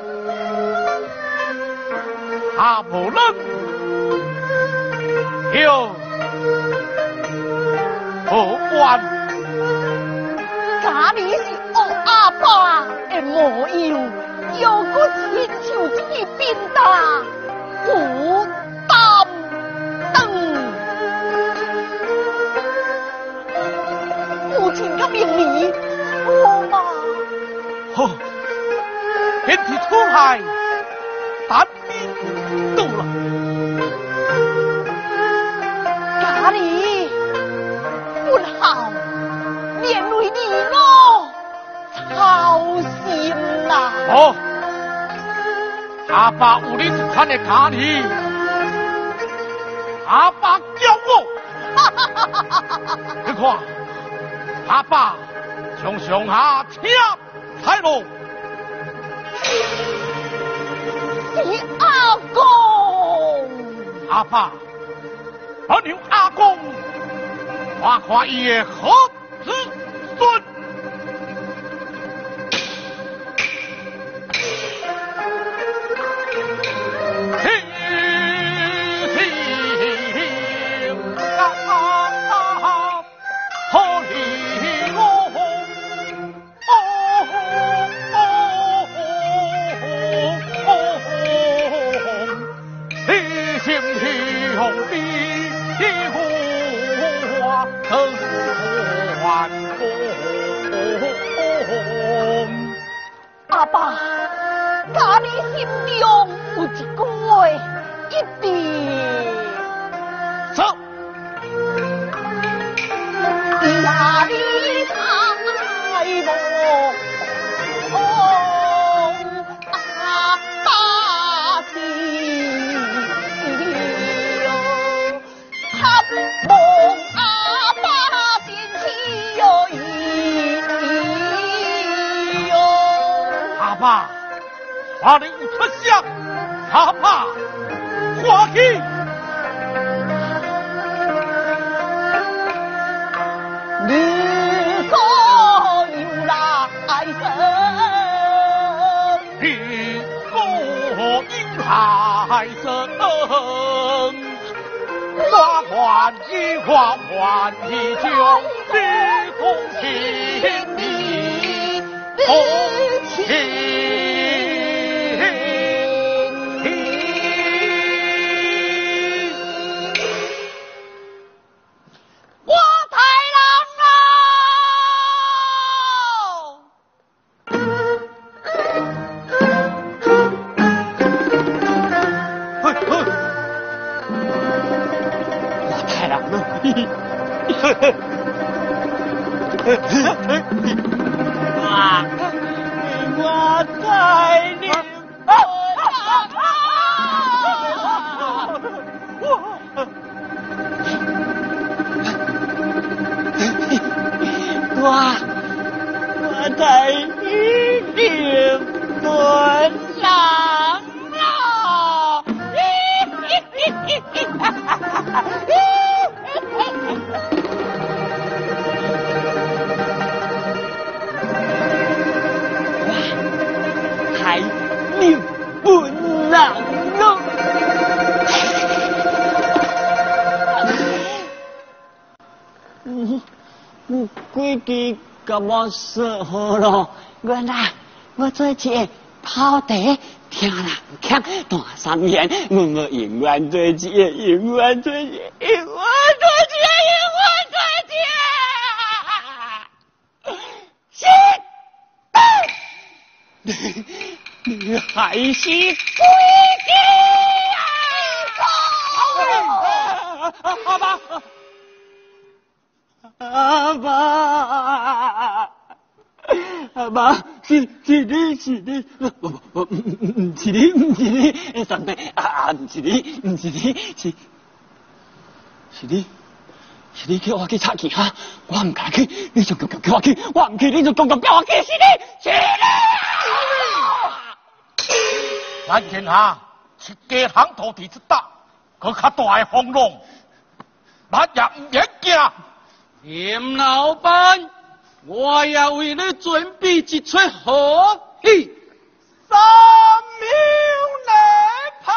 阿无能，有何关？ 家里是阿爸的模样，又个亲像这个变大负担等。父亲的命令，我嘛， 好，天体出海，单兵到了。 家里不好，连累你我操心呐。 哦，阿爸有你这款的家里，阿爸骄傲。你看。阿爸从上下贴彩路， 是阿公。 阿爸，我让阿公看看伊的好子孙。 阿爸，家里心中有一句话，一定。 走。 呀。 梦阿爸心气哟哟， 阿爸，花灵出响，阿爸，花去。 你可有来生？ 你可有来生？花环一花环一就你同情你同情。 我在你我在你的门上了。还你不能了。规矩甲我说好了，原来我做这跑地听人讲大三言，我永远做这，永远做这，永远做这，永远做这。是。你还是规矩啊！阿爸，阿爸，阿爸，是你，不是你，三妹啊，不是你，是你叫我去插旗哈，我唔敢去，你就叫我去，我唔去，你就叫我去，是你。 咱天下是家行土地之大，搁较大的风浪，咱也唔愿惊。 严老板，我要为你准备一出好戏。 三秒内跑。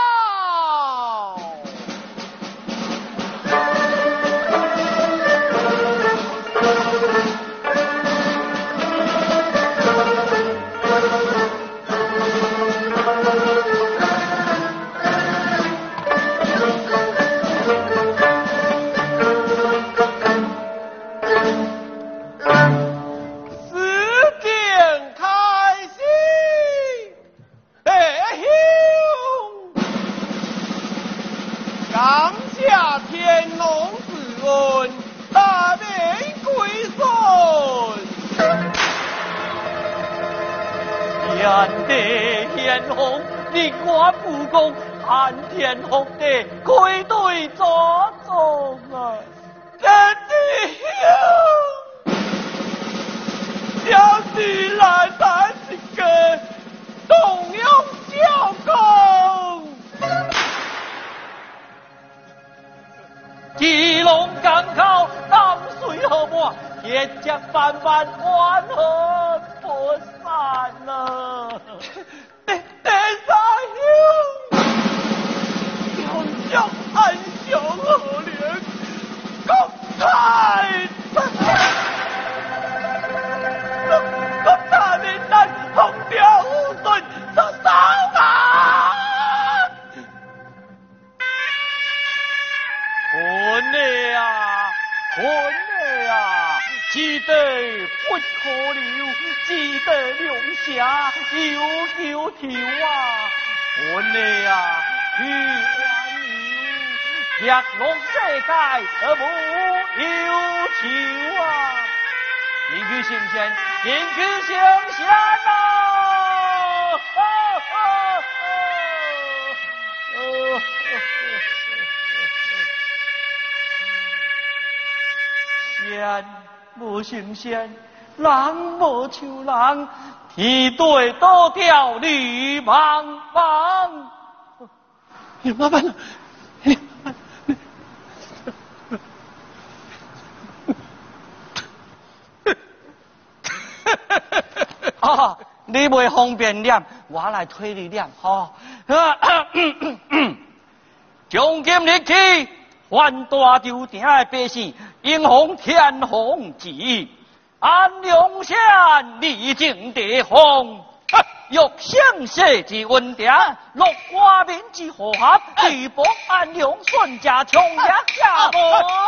天地天红，你看不公，寒天红地，愧对祖宗啊！天地兄，小弟来谈一个动用教功，基隆港口淡水河畔，铁甲斑斑，万河不散了。第三兄，永将安享和联，公开公大民难，同标无损，受伤啊！困了啊！记得不可留，记得留下悠悠条啊！困了啊！去环游，日落世界而无忧愁啊！天去神仙，天去神仙啊！ 仙无神仙，人无像人，天对多条绿茫茫。 你麻烦了，你啊，你袂方便念，我来推你念吼。从今日起，凡大朝廷的百姓，应奉天皇旨意，按梁山立正地方，欲享世之稳定，乐国民之和合，地保安良顺家穷也家亡。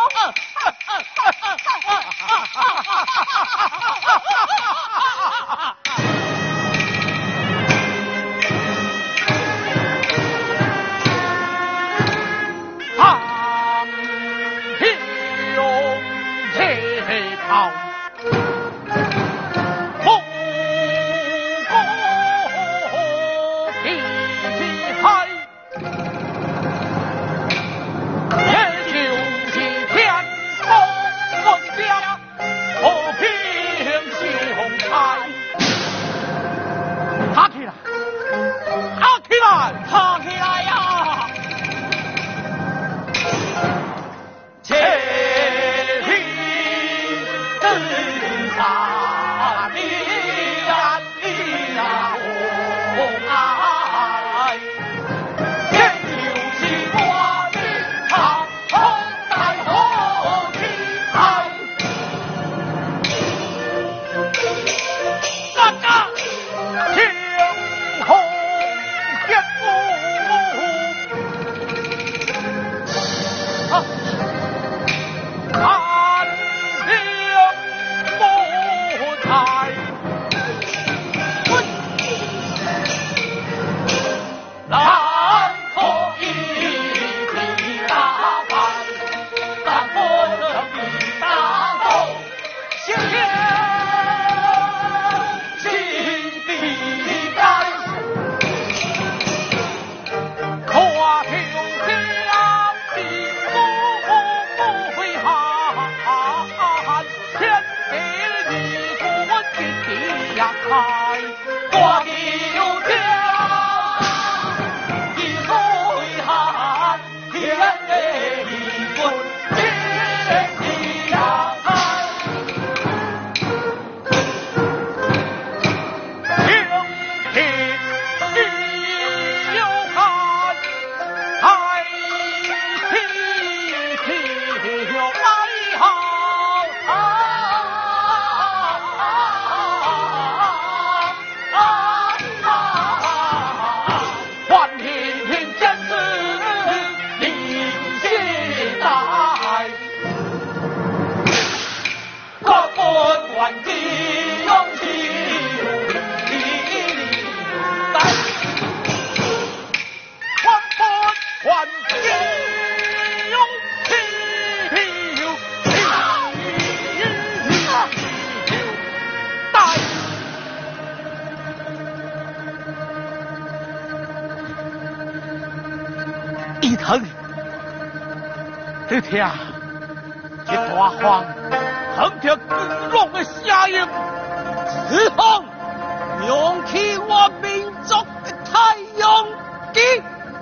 伊藤，你听，这大荒横着巨龙的声音，此风扬起我民族的太阳旗。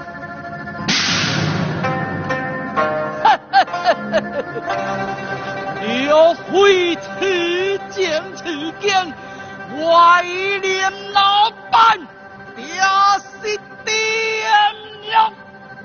要回去将此间，外连老板要是点了。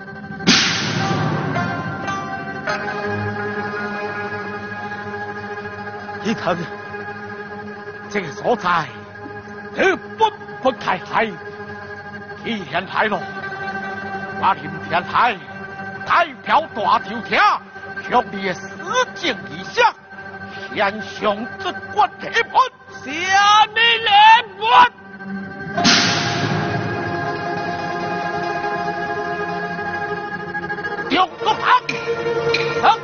伊藤，这个所在，你不开海，体现太咯。我林天台代表大朝廷，向你的死境以下，献上这关铁盆，下面连关。用个旁，